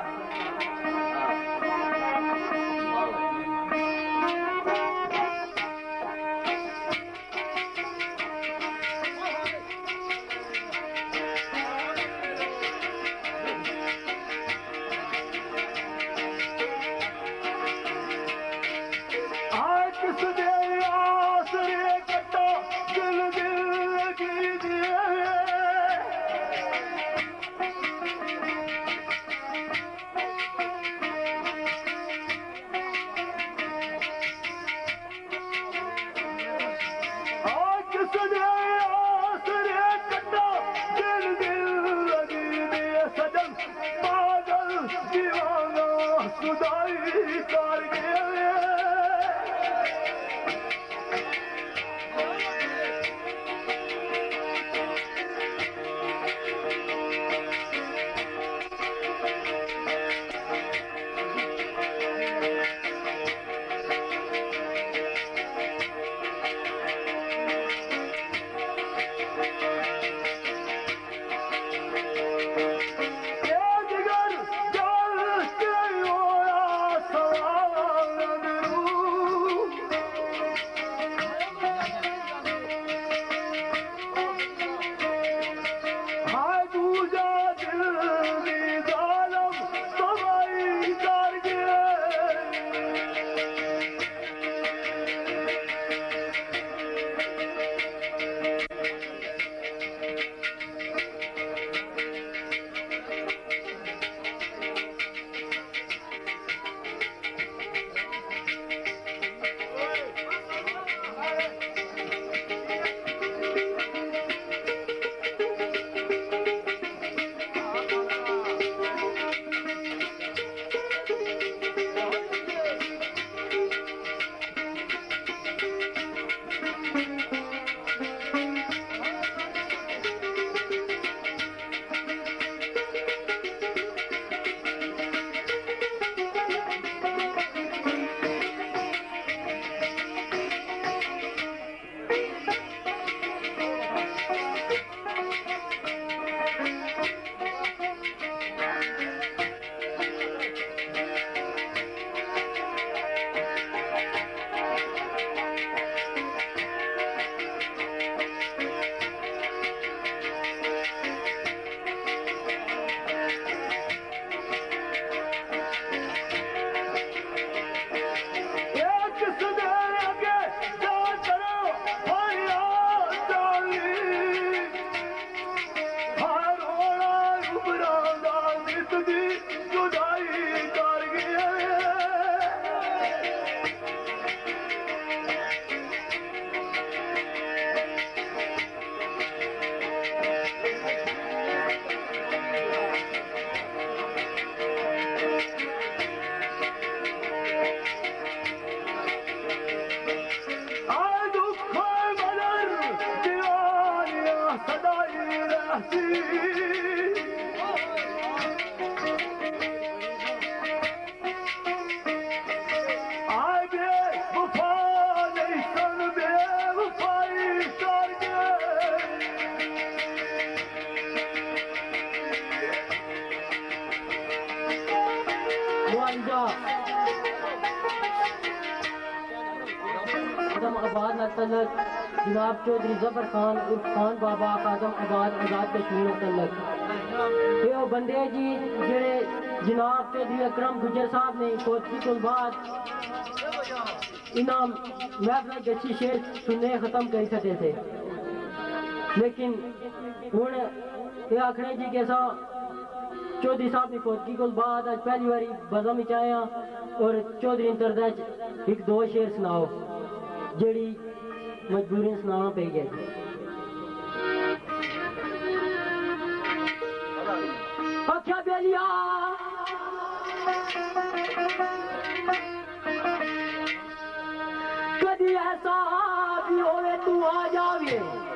जनाब चौधरी जफर खान उर्फ खान बाबा खादम आबाद आजाद कश्मीर तलक ये बंदे जी जेड़े जनाब चौधरी अकरम गुजर साहब ने कोची तो बाद इनाम महफल गच्छी शेर सुनने खत्म कर सकते थे लेकिन हूँ ये आखने जी कैसा चौधरी साहब ने कोची को बाद आज पहली बारी बजम आया और चौधरी तरद एक दो शेर सुनाओ जेड़ी मजबूरी सुनाना पई गई। अच्छा बेलिया कदी ऐसा भी होवे तू आ जावे,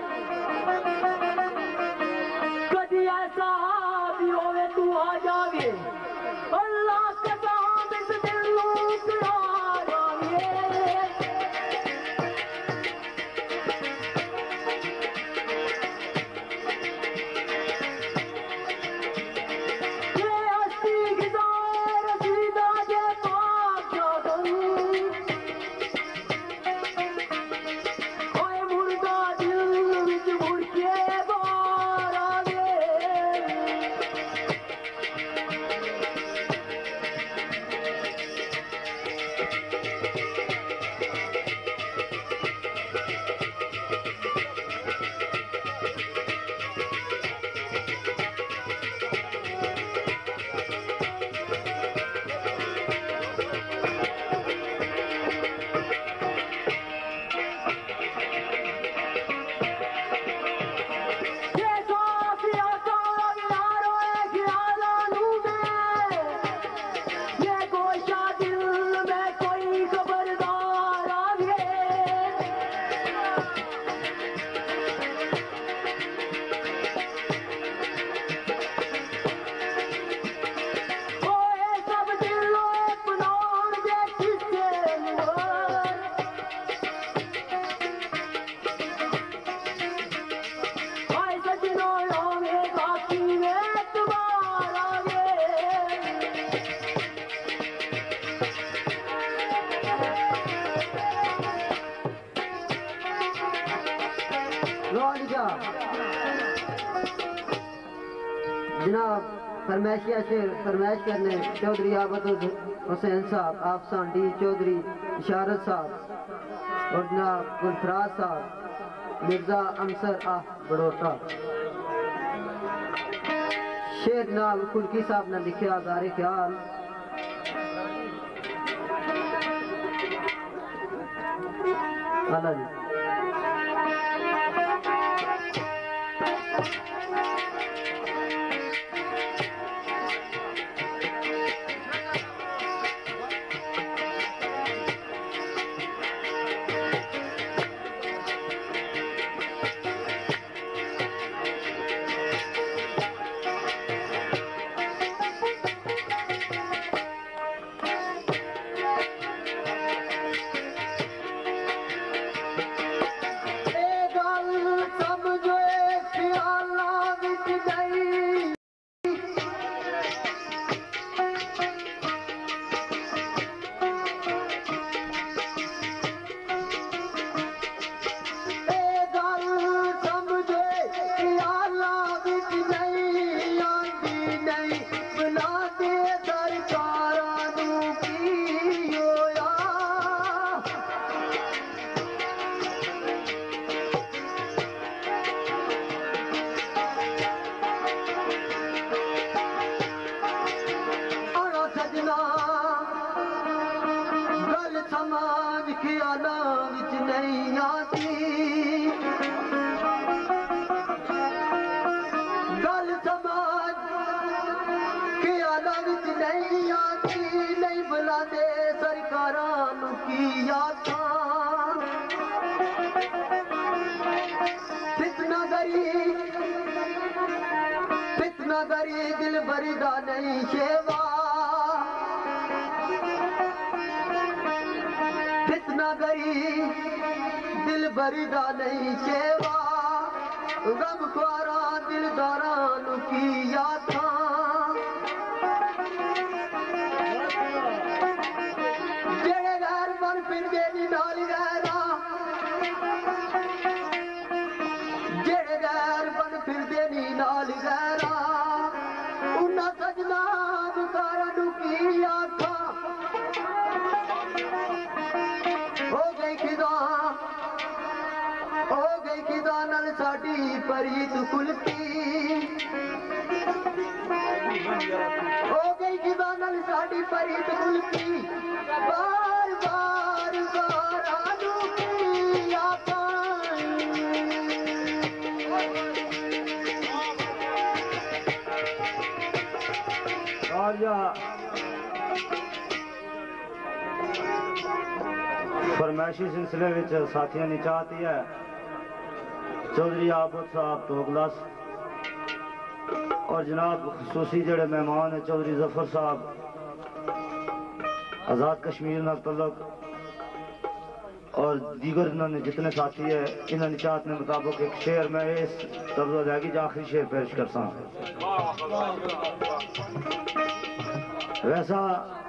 कदी ऐसा भी होवे तू आ जावे, अल्लाह के नाम इस दिल लूट आ जावे। जनाब फरमाइशिया शेर फरमाइश करने चौधरी आबद हुसैन साहब, आफसान डी चौधरी, इशारत साहब और जनाब गुलफराज साहब, मिर्जा अमसर आह बड़ोटा। शेर जनाब खुलकी साहब ने लिखा दारे ख्याल। आला जी दिल बरीदा नहीं शेवा, फितना गई दिल बरीदा नहीं शेवा, गम ख्वारा दिलदारान की याथा। जेड़े गैर बन फिर गए नाल गैरा, जेड़े गैर बन फिर गए नाल गैरा, सजना दुकारा की आखा हो गई खिदा, हो गई खिदा नल साडी परीत खुलती, हो गई खिदा नल साडी परीत खुलती, बार बार बार आलू की सालिया फरमाइशी सिलसिले विच साथियों ने चाहती है चौधरी आबद साहब तोगलस और जनाब खसूसी जड़े मेहमान है चौधरी जफर साहब आज़ाद कश्मीर नाल तल्लुक और दीगर इन्होंने जितने साथी है इन्होंने चाहत ने मुताबिक एक शेर में इस तर्ज अदायगी जो आखिरी शेर पेश करता हूँ। वैसा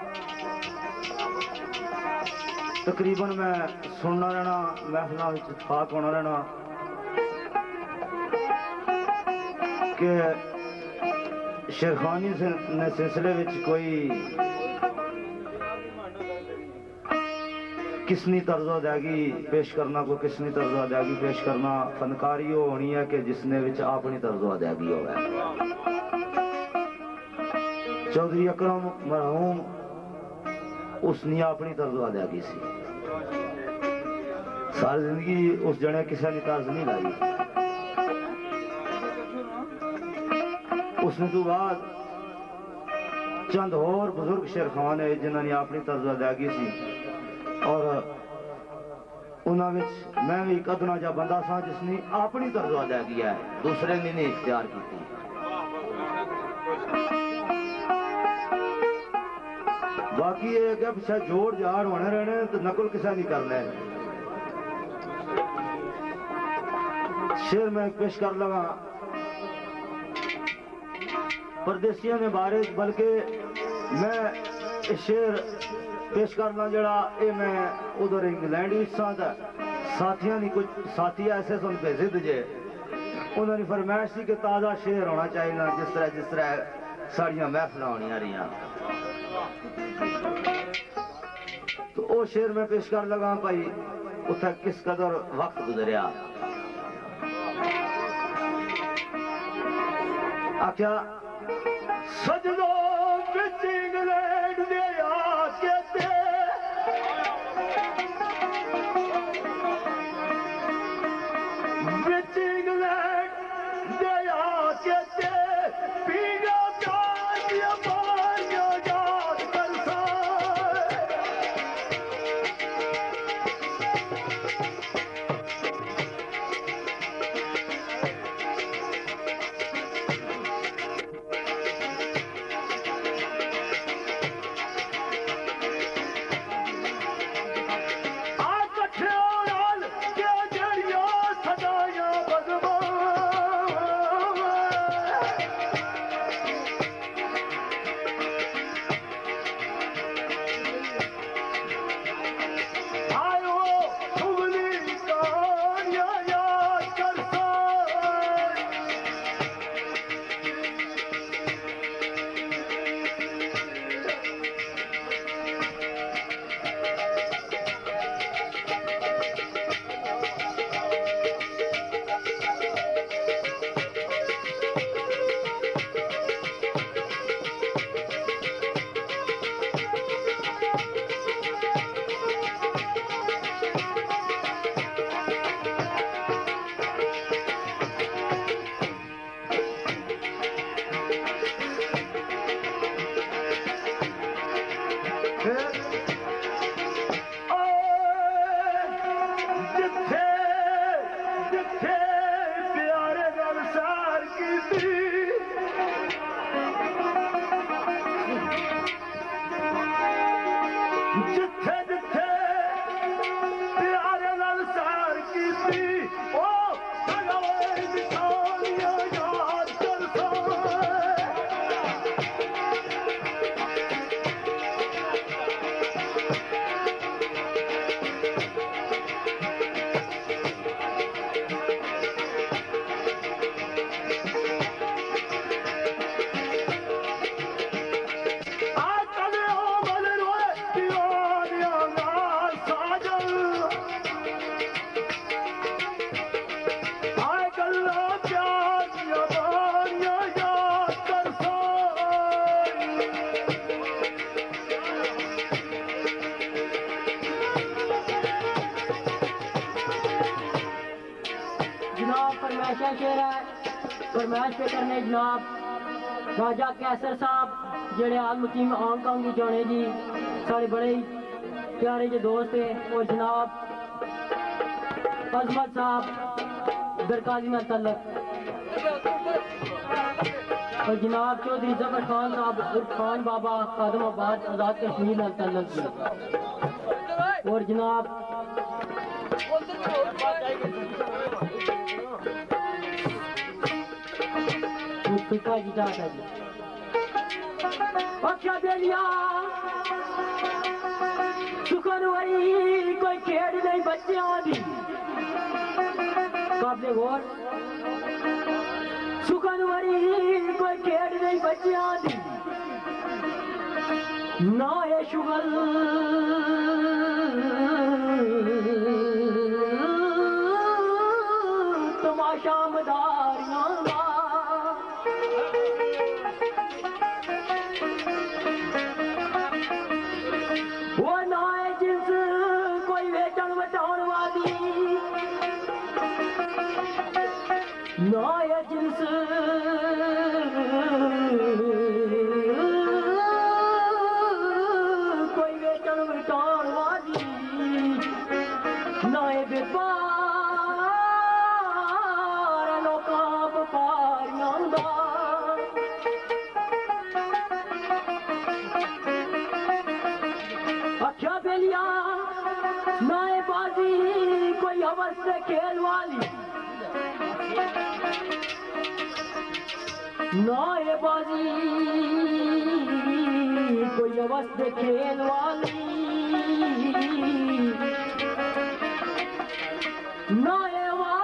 तकरीबन मैं सुनना रहना महफिल इत्तेफाक होना रहना कि शेरखानी ने सिलसिले विच कोई किसनी तर्ज अदायगी पेश करना कोई किसनी तर्ज अदायगी पेश करना फनकारी होनी है कि जिसने विच अपनी तर्ज अदायगी हो। चौधरी अकरम मरहूम उसने अपनी तर्ज अदायगी सी सारी जिंदगी उस जने किसी ने तर्ज नहीं लाई। उसने तो बाद चंद होर बुजुर्ग शेरखान है जिन्होंने अपनी तर्ज अदायगी सी और उन्होंने मैं भी एक अदना जा बंदा सा जिसने अपनी तर्ज अदायगी है दूसरे ने नहीं इख्तियार की। बाकी ये कि पिछले जोड़ जाड़ होने रहने तो नकल किसा नहीं करना है। शेर में पेश कर लगा परदेसियों ने बारे बल्कि मैं शेर पेश करना जड़ा ये मैं उधर इंग्लैंड साथियों ने कुछ साथी ऐसे सुन भेजे तुझे उन्होंने फरमाइश थी कि ताज़ा शेर होना चाहिए ना जिस तरह जिस तरह साड़ियाँ महफिल होनी रही। तो वो शेर में पेश कर लगा भाई उतना किस कदर वक्त गुजरिया आख्या सजदों विच इंग्लैंड दे आके ते विच इंग्लैंड दे आके ते पीगा प्यार दिया बारियां याद करसा फरमाइशा शेर है फरमाइश पे करने जनाब राजा कैसर साहब जेड़े आल मुकीम हांगकांग की जाने जी सारे बड़े ही प्यारे जो दोस्त हैं। और जनाब अजमत साहब दरकाजी में तलक और जनाब चौधरी जफर खान साहब खान बाबा खादमाबाद आजाद कश्मीर में तलक और जनाब पिता जी दादा जी अच्छा बेलिया सुखनवरी कोई खेड़ नहीं बच्चियां दी काबले गौर सुखनवरी कोई खेड़ नहीं बच्चियां दी ना ये शुगल तमाशा मदारियां नाया जिन्स कोई वेचन विटाण वाली नाए व्यापार लोकां व्यापारियां दा अच्छा बेलिया नाए बाजी कोई हवस से खेल वाली नाए बाजी कोई अवस्थ खेल वाली नाए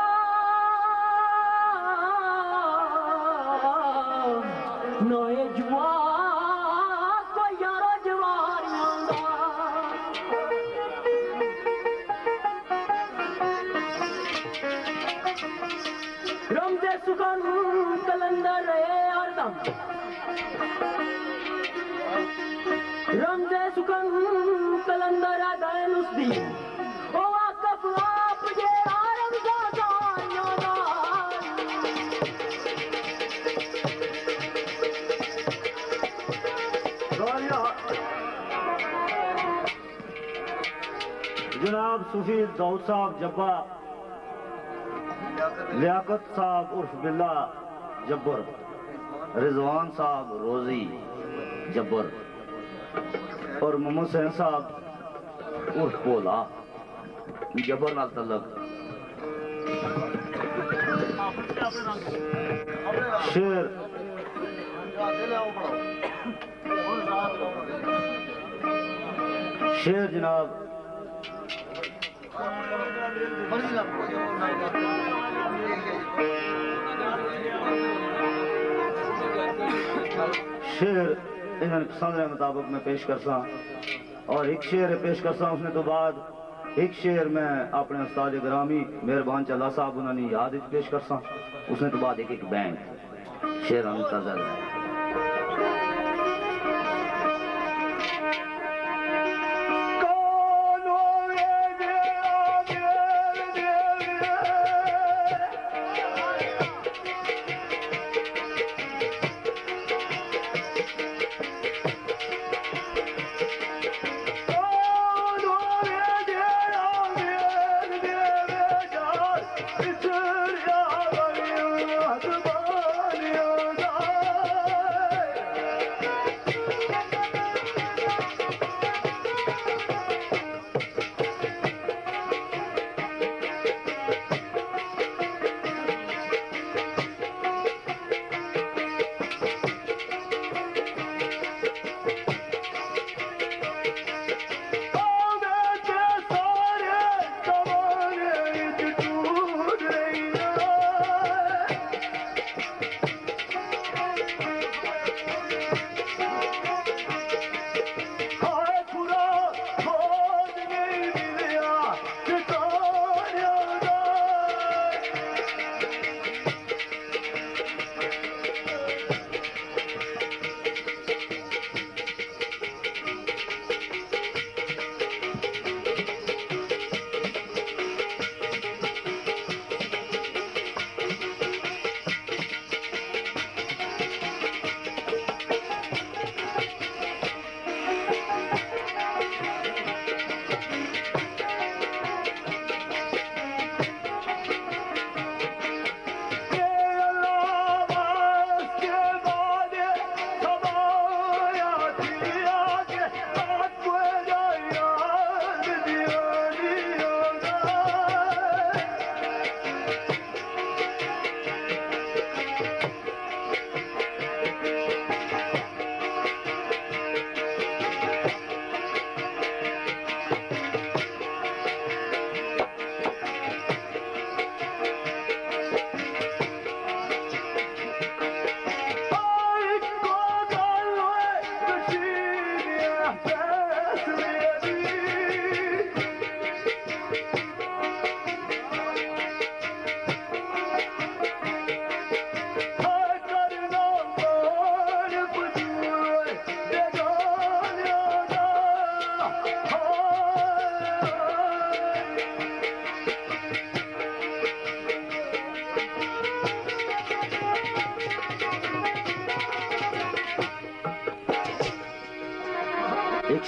नाए जुआ कोई यारो जवारियां रमजे सुखन कलंदर रमजे सुखन कलंदर दान उसदी ओ वाकफ आप जे आरम दा दाना जनाब सूफी दाऊद साहब जब्बा लियाकत साहब उर्फ बिल्ला जब्बर रिजवान साहब रोजी जब्बर और मोहम्मद सैन साहब उर्फ पोला जब्बर नाल तलक शेर शेर जनाब शेर इन्होंने पसंद के मुताबिक मैं पेश करता और एक शेर पेश करता उसने तो बाद एक शेर मैं अपने उस्ताद ग्रामी मेहरबान चला साहब उन्होंने याद पेश करता उसने तो बाद एक एक बैंड शेर अंतर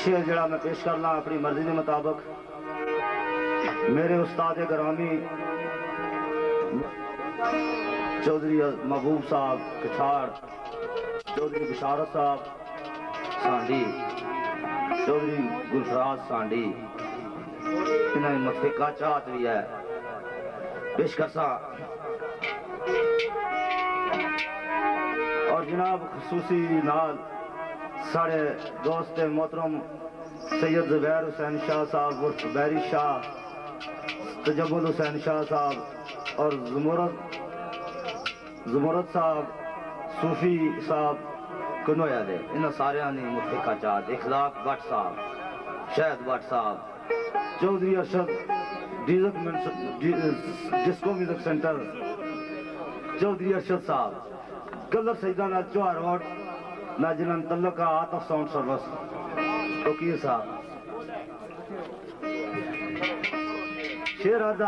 शेर जड़ा मैं पेश करना अपनी मर्जी के मुताबिक मेरे उस्ताद ग्रामी चौधरी महबूब साहब कछाड़, चौधरी बिशारत साहब सांडी, चौधरी गुलफराज सांडी, इन्हें मथे का चाहत भी है पेश कर सा। और जनाब खसूसी नाल साढ़े दोस्त मोहतरम सैयद जुबैर हुसैन शाह साहब उर्फ बैरी शाह, तजम्मुल हुसैन शाह साहब और जुमरत जुमरत साहब सूफी साहब कनोया दे, इन्होंने सारे ने मुझे का चाहत, इखलाक भट्ट साहब, Shahid Butt Sahab, Chaudhry Arshad disco music centre Chaudhry Arshad Sahab, Kallar Saeeda ना चौहार रोड ना जिलन तल्लक आतफ साउंड सर्विस वकील साहब। शेर आजा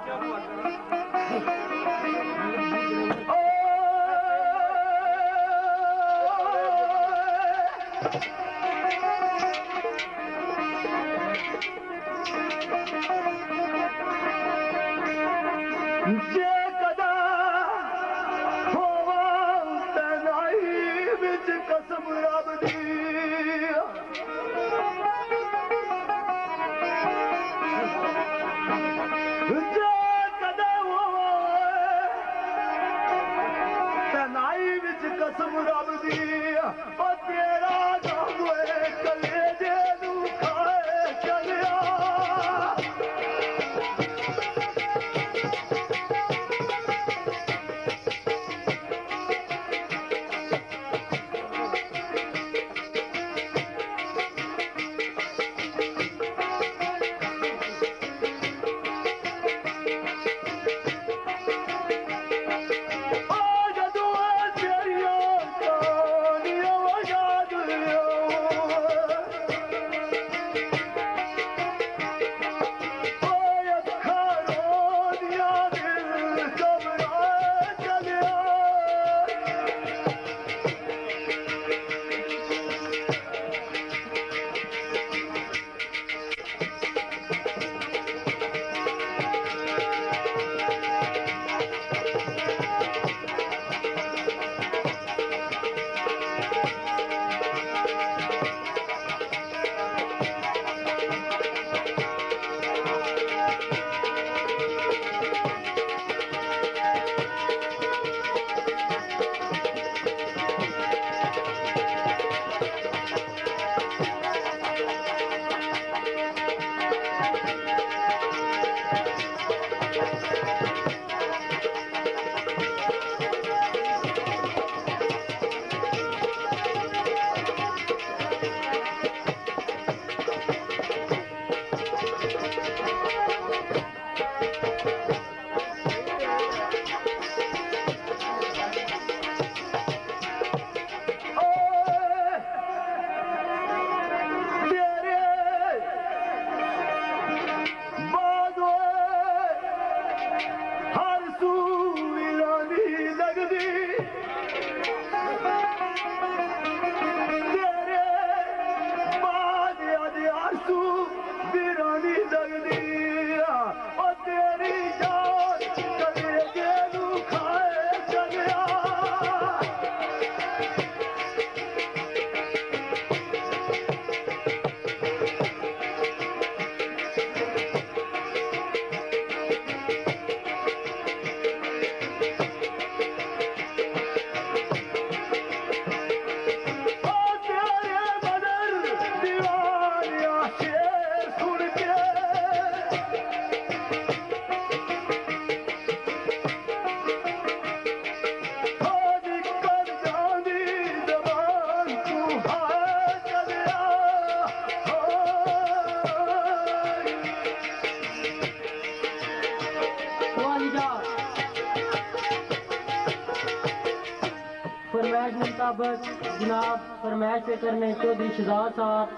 जनाब फरमाइश पे करने चौधरी शहजाद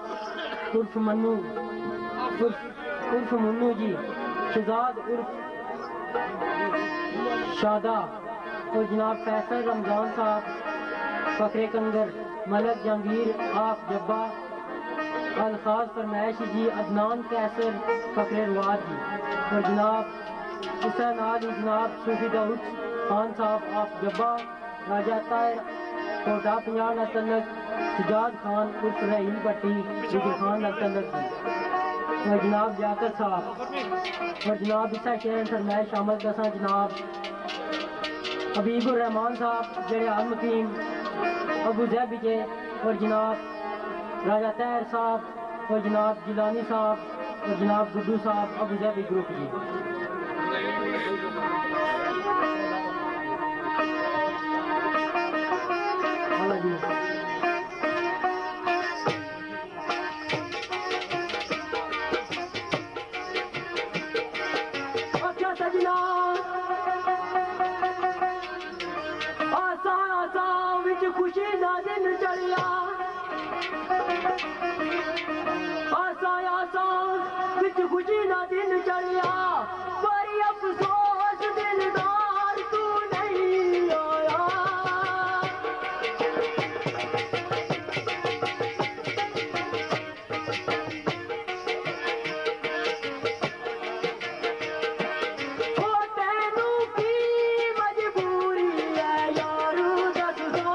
साहब उर्फ मन्नू उर्फ मुन्नू जी, शहजाद उर्फ शादा और जनाब फैसल रमजान साहब, फखरे कंगर, मलक जहांगीर, आफ जब्बा, अलखास फरमाइश जी अदनान कैसर फखरे रुआद जी और जनाब हुसैन आली जनाब सूफी दाऊद खान साहब आप जब्बा राजा तायर कोटा पंजाब न तलक सजाद खान उर्फ रहीम भट्टी गुजर खान न तलक जी और जनाब जाकर साहब और जनाब इसा शेर फरमाइश शामिल दसा जनाब हबीबुर रहमान साहब जेड़े आलमकीम अबू जैब के और जनाब राजा तैर साहब और जनाब जिलानी साहब और जनाब गुड्डू साहब अबू जैबी ग्रुप जी हाँ जी अच्छा सजना आसा आसा विच खुशी दा दिन चढ़िया आसा आसा विच खुशी दा दिन चढ़िया बड़ी अफसोस दिलदार तू नहीं आया ओ तैनू की मजबूरी है यार दस दो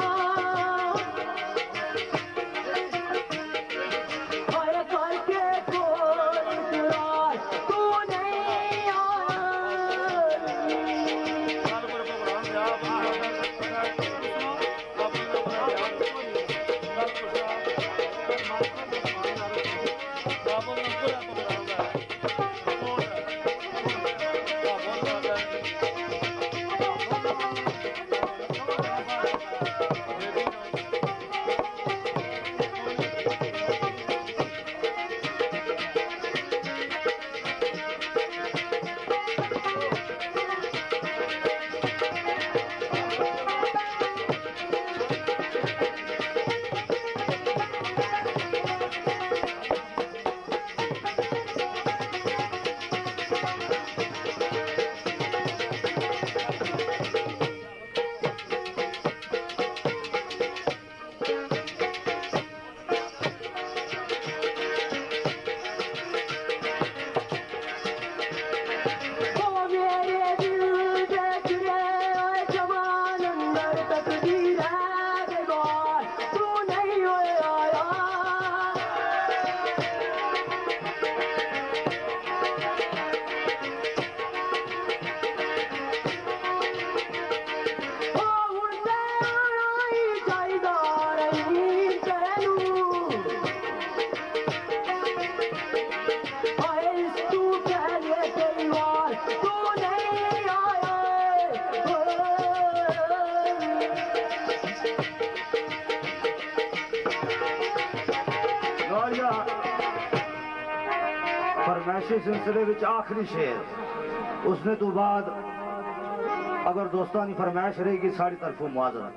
हाय करके कोई इकरार तू नहीं फरमाइशी सिलसिले विच आखिरी शेर उसने तो बाद अगर दोस्तानी फरमाइश रहेगी साड़ी तरफों मुआजरत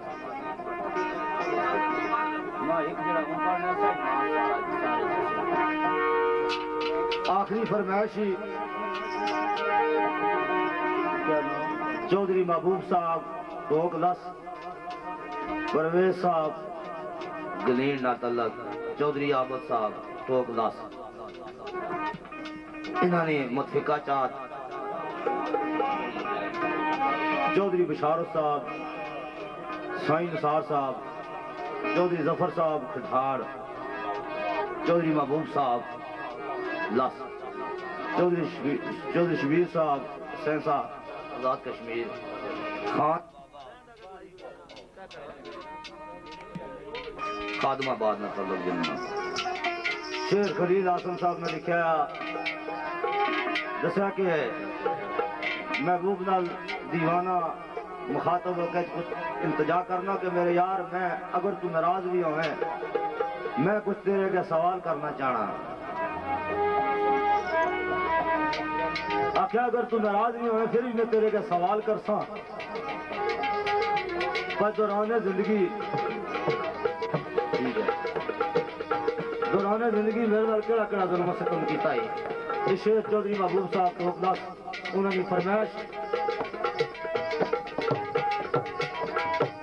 आखिरी फरमाइशी चौधरी महबूब साहब डोगलस परवेज साहब गलीन ना तलक चौधरी आबद साहब डोगलस इन्होंने मुतफिका चात चौधरी बिशारत साहब साईं निसार साहब चौधरी जफर साहब खठाड़ चौधरी महबूब साहब लस चौधरी चौधरी शबीर साहब सहसा आजाद कश्मीर खान खादमाबाद में तल्लुक जिन्ना शेर खलील आसम साहब ने लिखा दसा कि महबूब नाल दीवाना मुखातब होकर कुछ इंतजा करना कि मेरे यार मैं अगर तू नाराज भी हो मैं कुछ तेरे का सवाल करना चाहना आख्या अगर तू नाराज नहीं हो फिर भी मैं तेरे का सवाल कर सा पर दौरान जिंदगी ठीक है दौरान जिंदगी मेरे नाल केड़ा केड़ा जुल्म सितम कीता है ये शेर चौधरी महबूब साहब को उन्होंने फरमाइश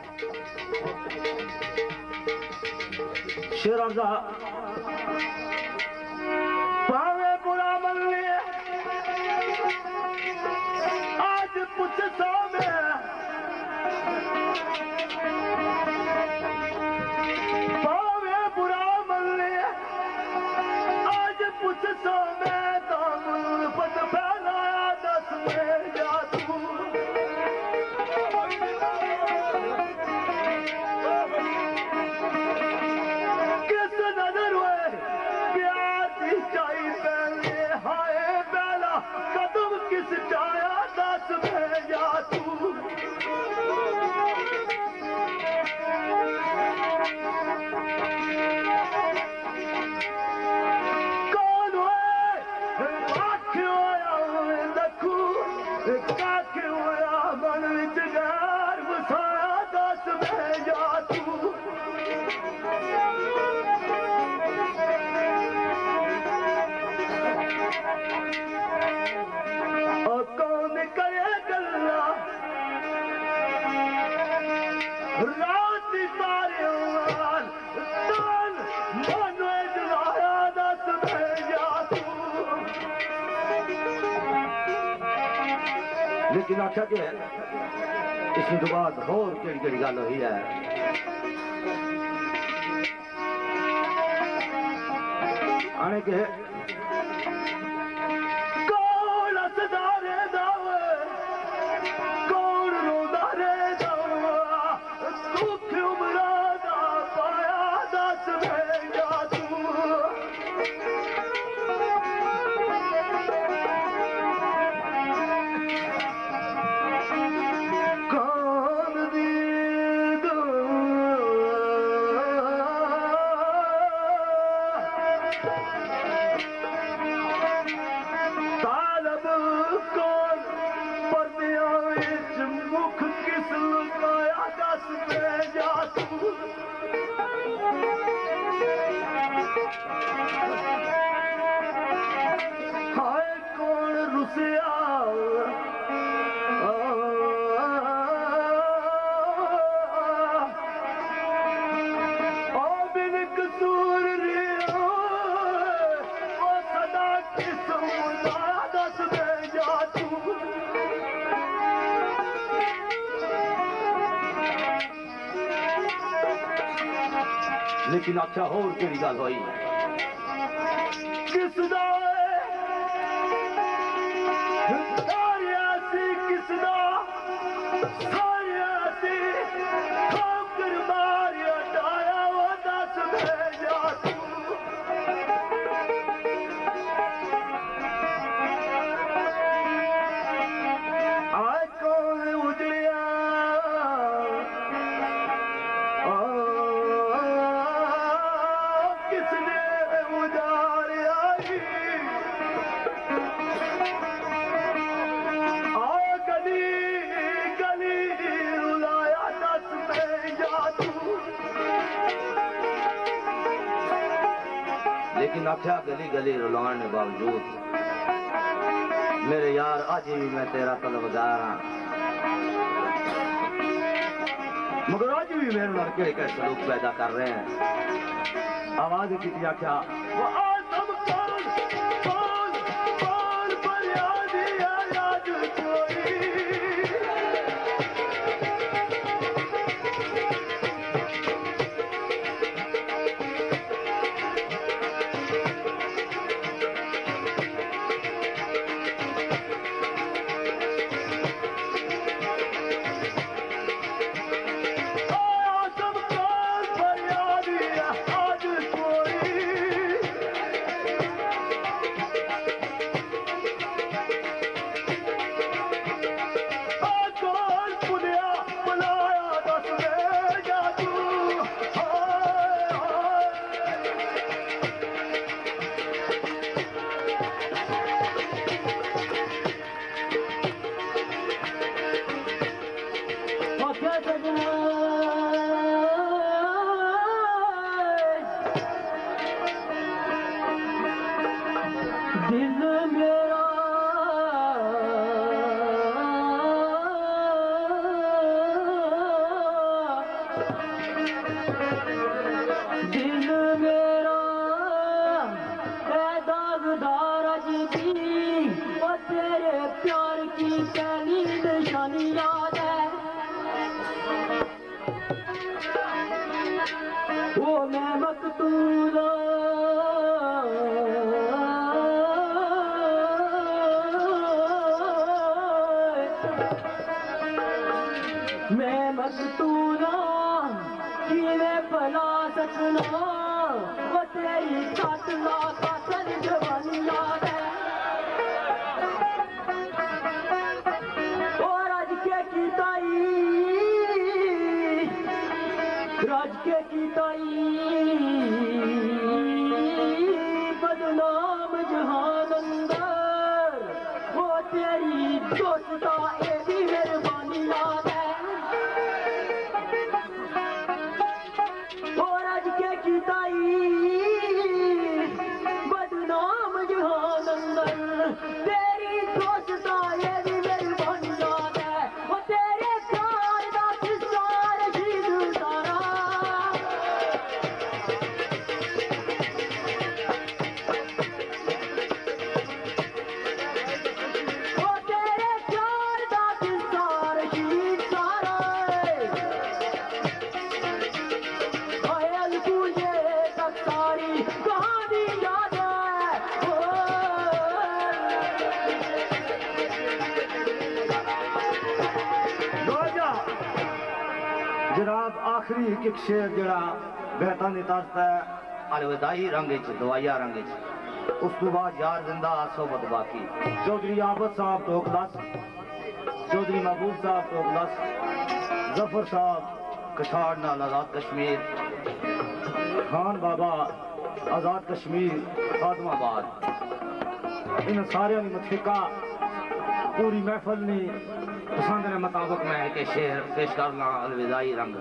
शेर अर्जा पुछ सो में पावे बुरा मल्ले आज पुछ सो में तो मुल्फत फैलाया दस में जा तू किस नजर हुए प्यार की चाई पहले हाय पहला कदम किस चाया दस में जा तू कौन हुए आखियों दखू काखियों मन विच गैर वसाया दस में जा तू और कौन करे गल्ला रात सारे वाल तन मन जलाया दस में जा तू लेकिन आख्या के इसमें तो बाद होर केड़ी केड़ी गल हुई है आने के कौन हसदारे दावे कौन रोदारे दावा दुख उमरा दा पाया दस में जा तू कौन दी दो तालब कौन पर्दिया विच मुख किस लुकाया दस में जा तू हाय कौन रुसिया ओ बिन कसूर रियो ओ सदा किस मुलाया दस में जा तू लेकिन अच्छा होर केड़ी गल होई किसदा सारियासी किसदा सारियासी ठोकर मारिया डाया वो दस में जा तू आय कौन उजड़िया किसने उजाड़िया आ गली गली रुलाया दस में जा तू लेकिन आख्या गली गली रुलाने के बावजूद मेरे यार आज भी मैं तेरा तलबदार हाँ मगर आज भी मेरे लड़के के सलूक पैदा कर रहे हैं आवाज की आख्या वो आसम कौन कौन कौन फरियादी है आज कोई आसम कौन फरियादी है आज कोई वो मैं मकतूला मैं मकतूला किने भला सकना वो तेरी सातना का सर जवानी याद है और आज के की ताई राज के की ताई बदनाम जहान अंदर वो तेरी दोस्ता एदी मेहरबानी याद है और आज के की ताई बदनाम जहान अंदर तेरी दोस्ता एदी मेहरबानी याद है वो तेरे प्यार दा किस्सा रशीद सारा वो तेरे प्यार दा किस्सा रशीद सारा आयल तुझे तक सारी कहानी याद है ओ राजा जनाब आखिरी एक शेर जड़ा बेहता ने दसता है अलविदाई रंग च दवाइया रंग च उस तो बाद यार जिंदा सोबत बाकी चौधरी आबद साहब टोक दस चौधरी महबूब साहब टोक दस जफर साहब कछाड़ नाल आजाद कश्मीर खान बाबा आजाद कश्मीर खादमाबाद इन सारे मुतफिका पूरी महफल ने पसंद के मुताबिक मैं एक शेर पेश करना अलविदाई रंग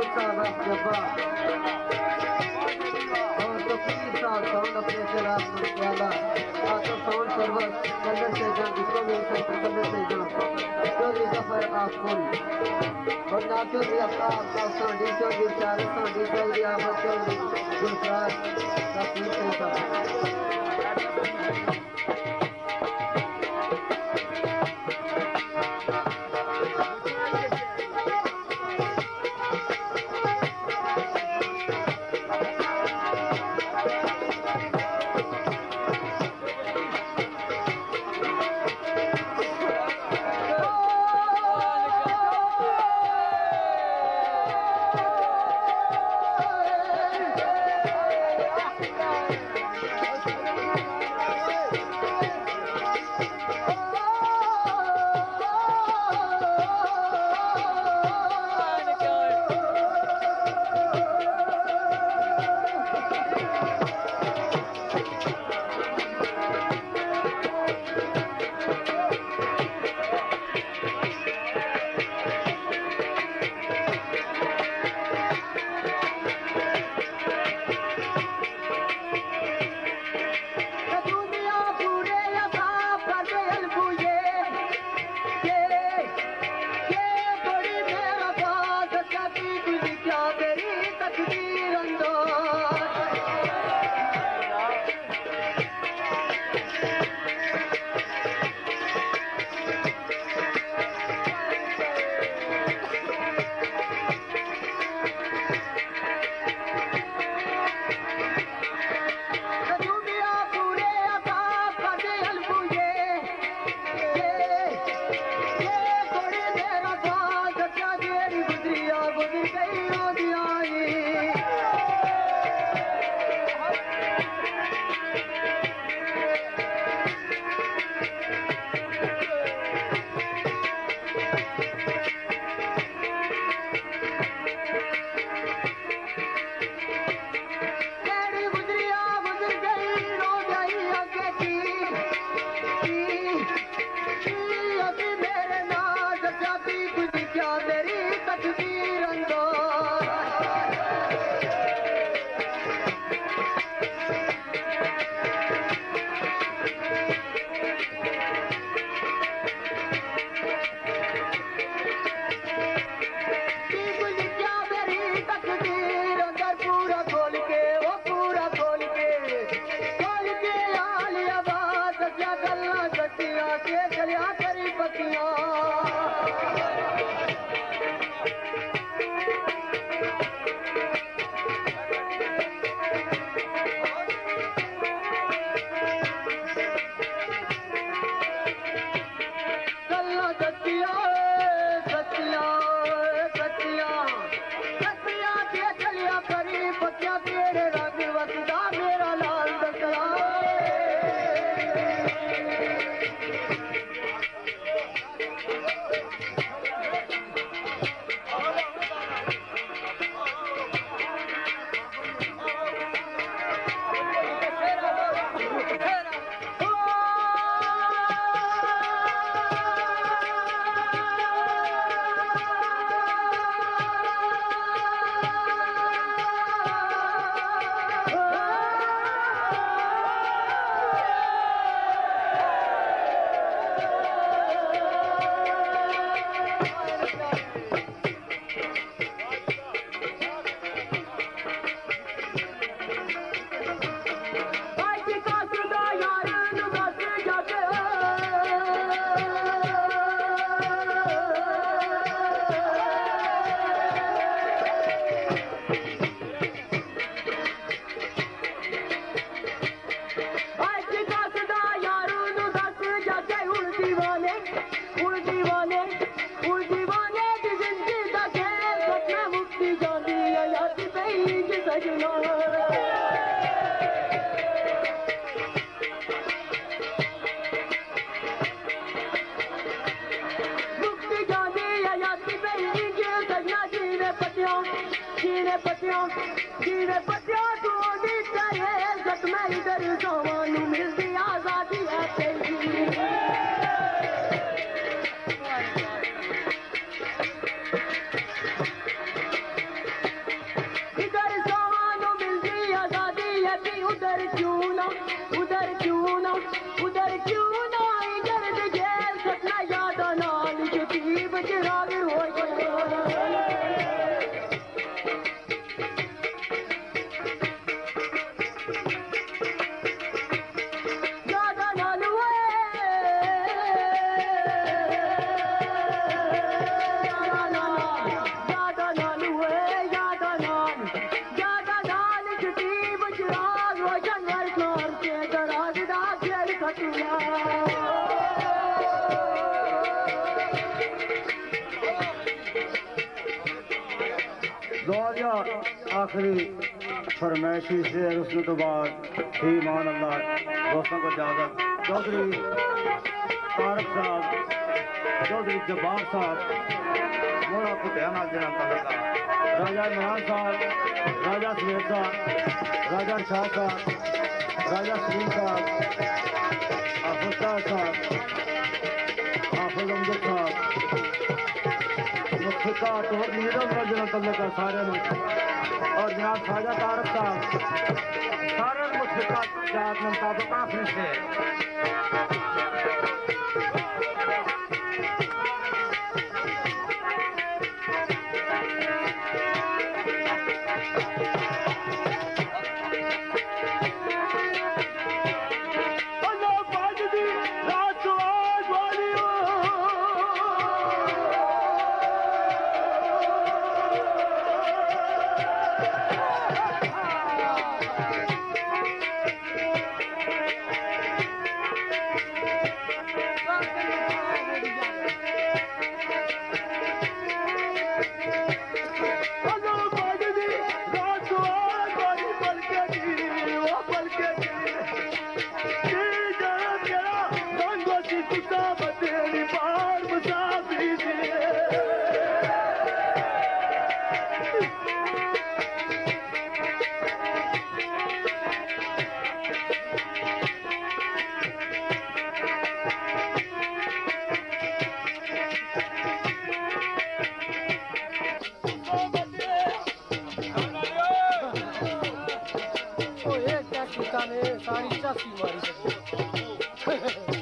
साहब जब्बा और तफसीर साहब साउंड ऑपरेटर आप मुंशियाला आतो साउंड सर्वर कलर से जान जिसको भी सेंटर कलर से जान चौधरी जफर आफुल और ना चौधरी अफ्ताब सांडी चौधरी चार सांडी चौधरी अहमद चौधरी गुलजार तफसीर से साहब उधर क्यों ना उधर क्यों ना उधर क्यों ना इधर दे जेल सतना याद नाल छुट्टी बचराग हो आखिरी फरमाइशी से उसके तो बाद ही मान अल्लाह दोस्तों को इजाजत। चौधरी तारक साहब, चौधरी जब्बार साहब, मोड़ा कुटिया नाल जना तलका, राजा इमरान साहब, राजा सुहेल साहब, राजा शाह साहब, राजा सलीम साहब, हाफिज साहब, हाफिज अमजद साहब, मुफ्तिका तोहर लीडर का जना तलका सारे और जनाब ख्वाजा तारक साहब सारे मुफ्तिका जात मुताबिक आखिरी से सारी चासी मारी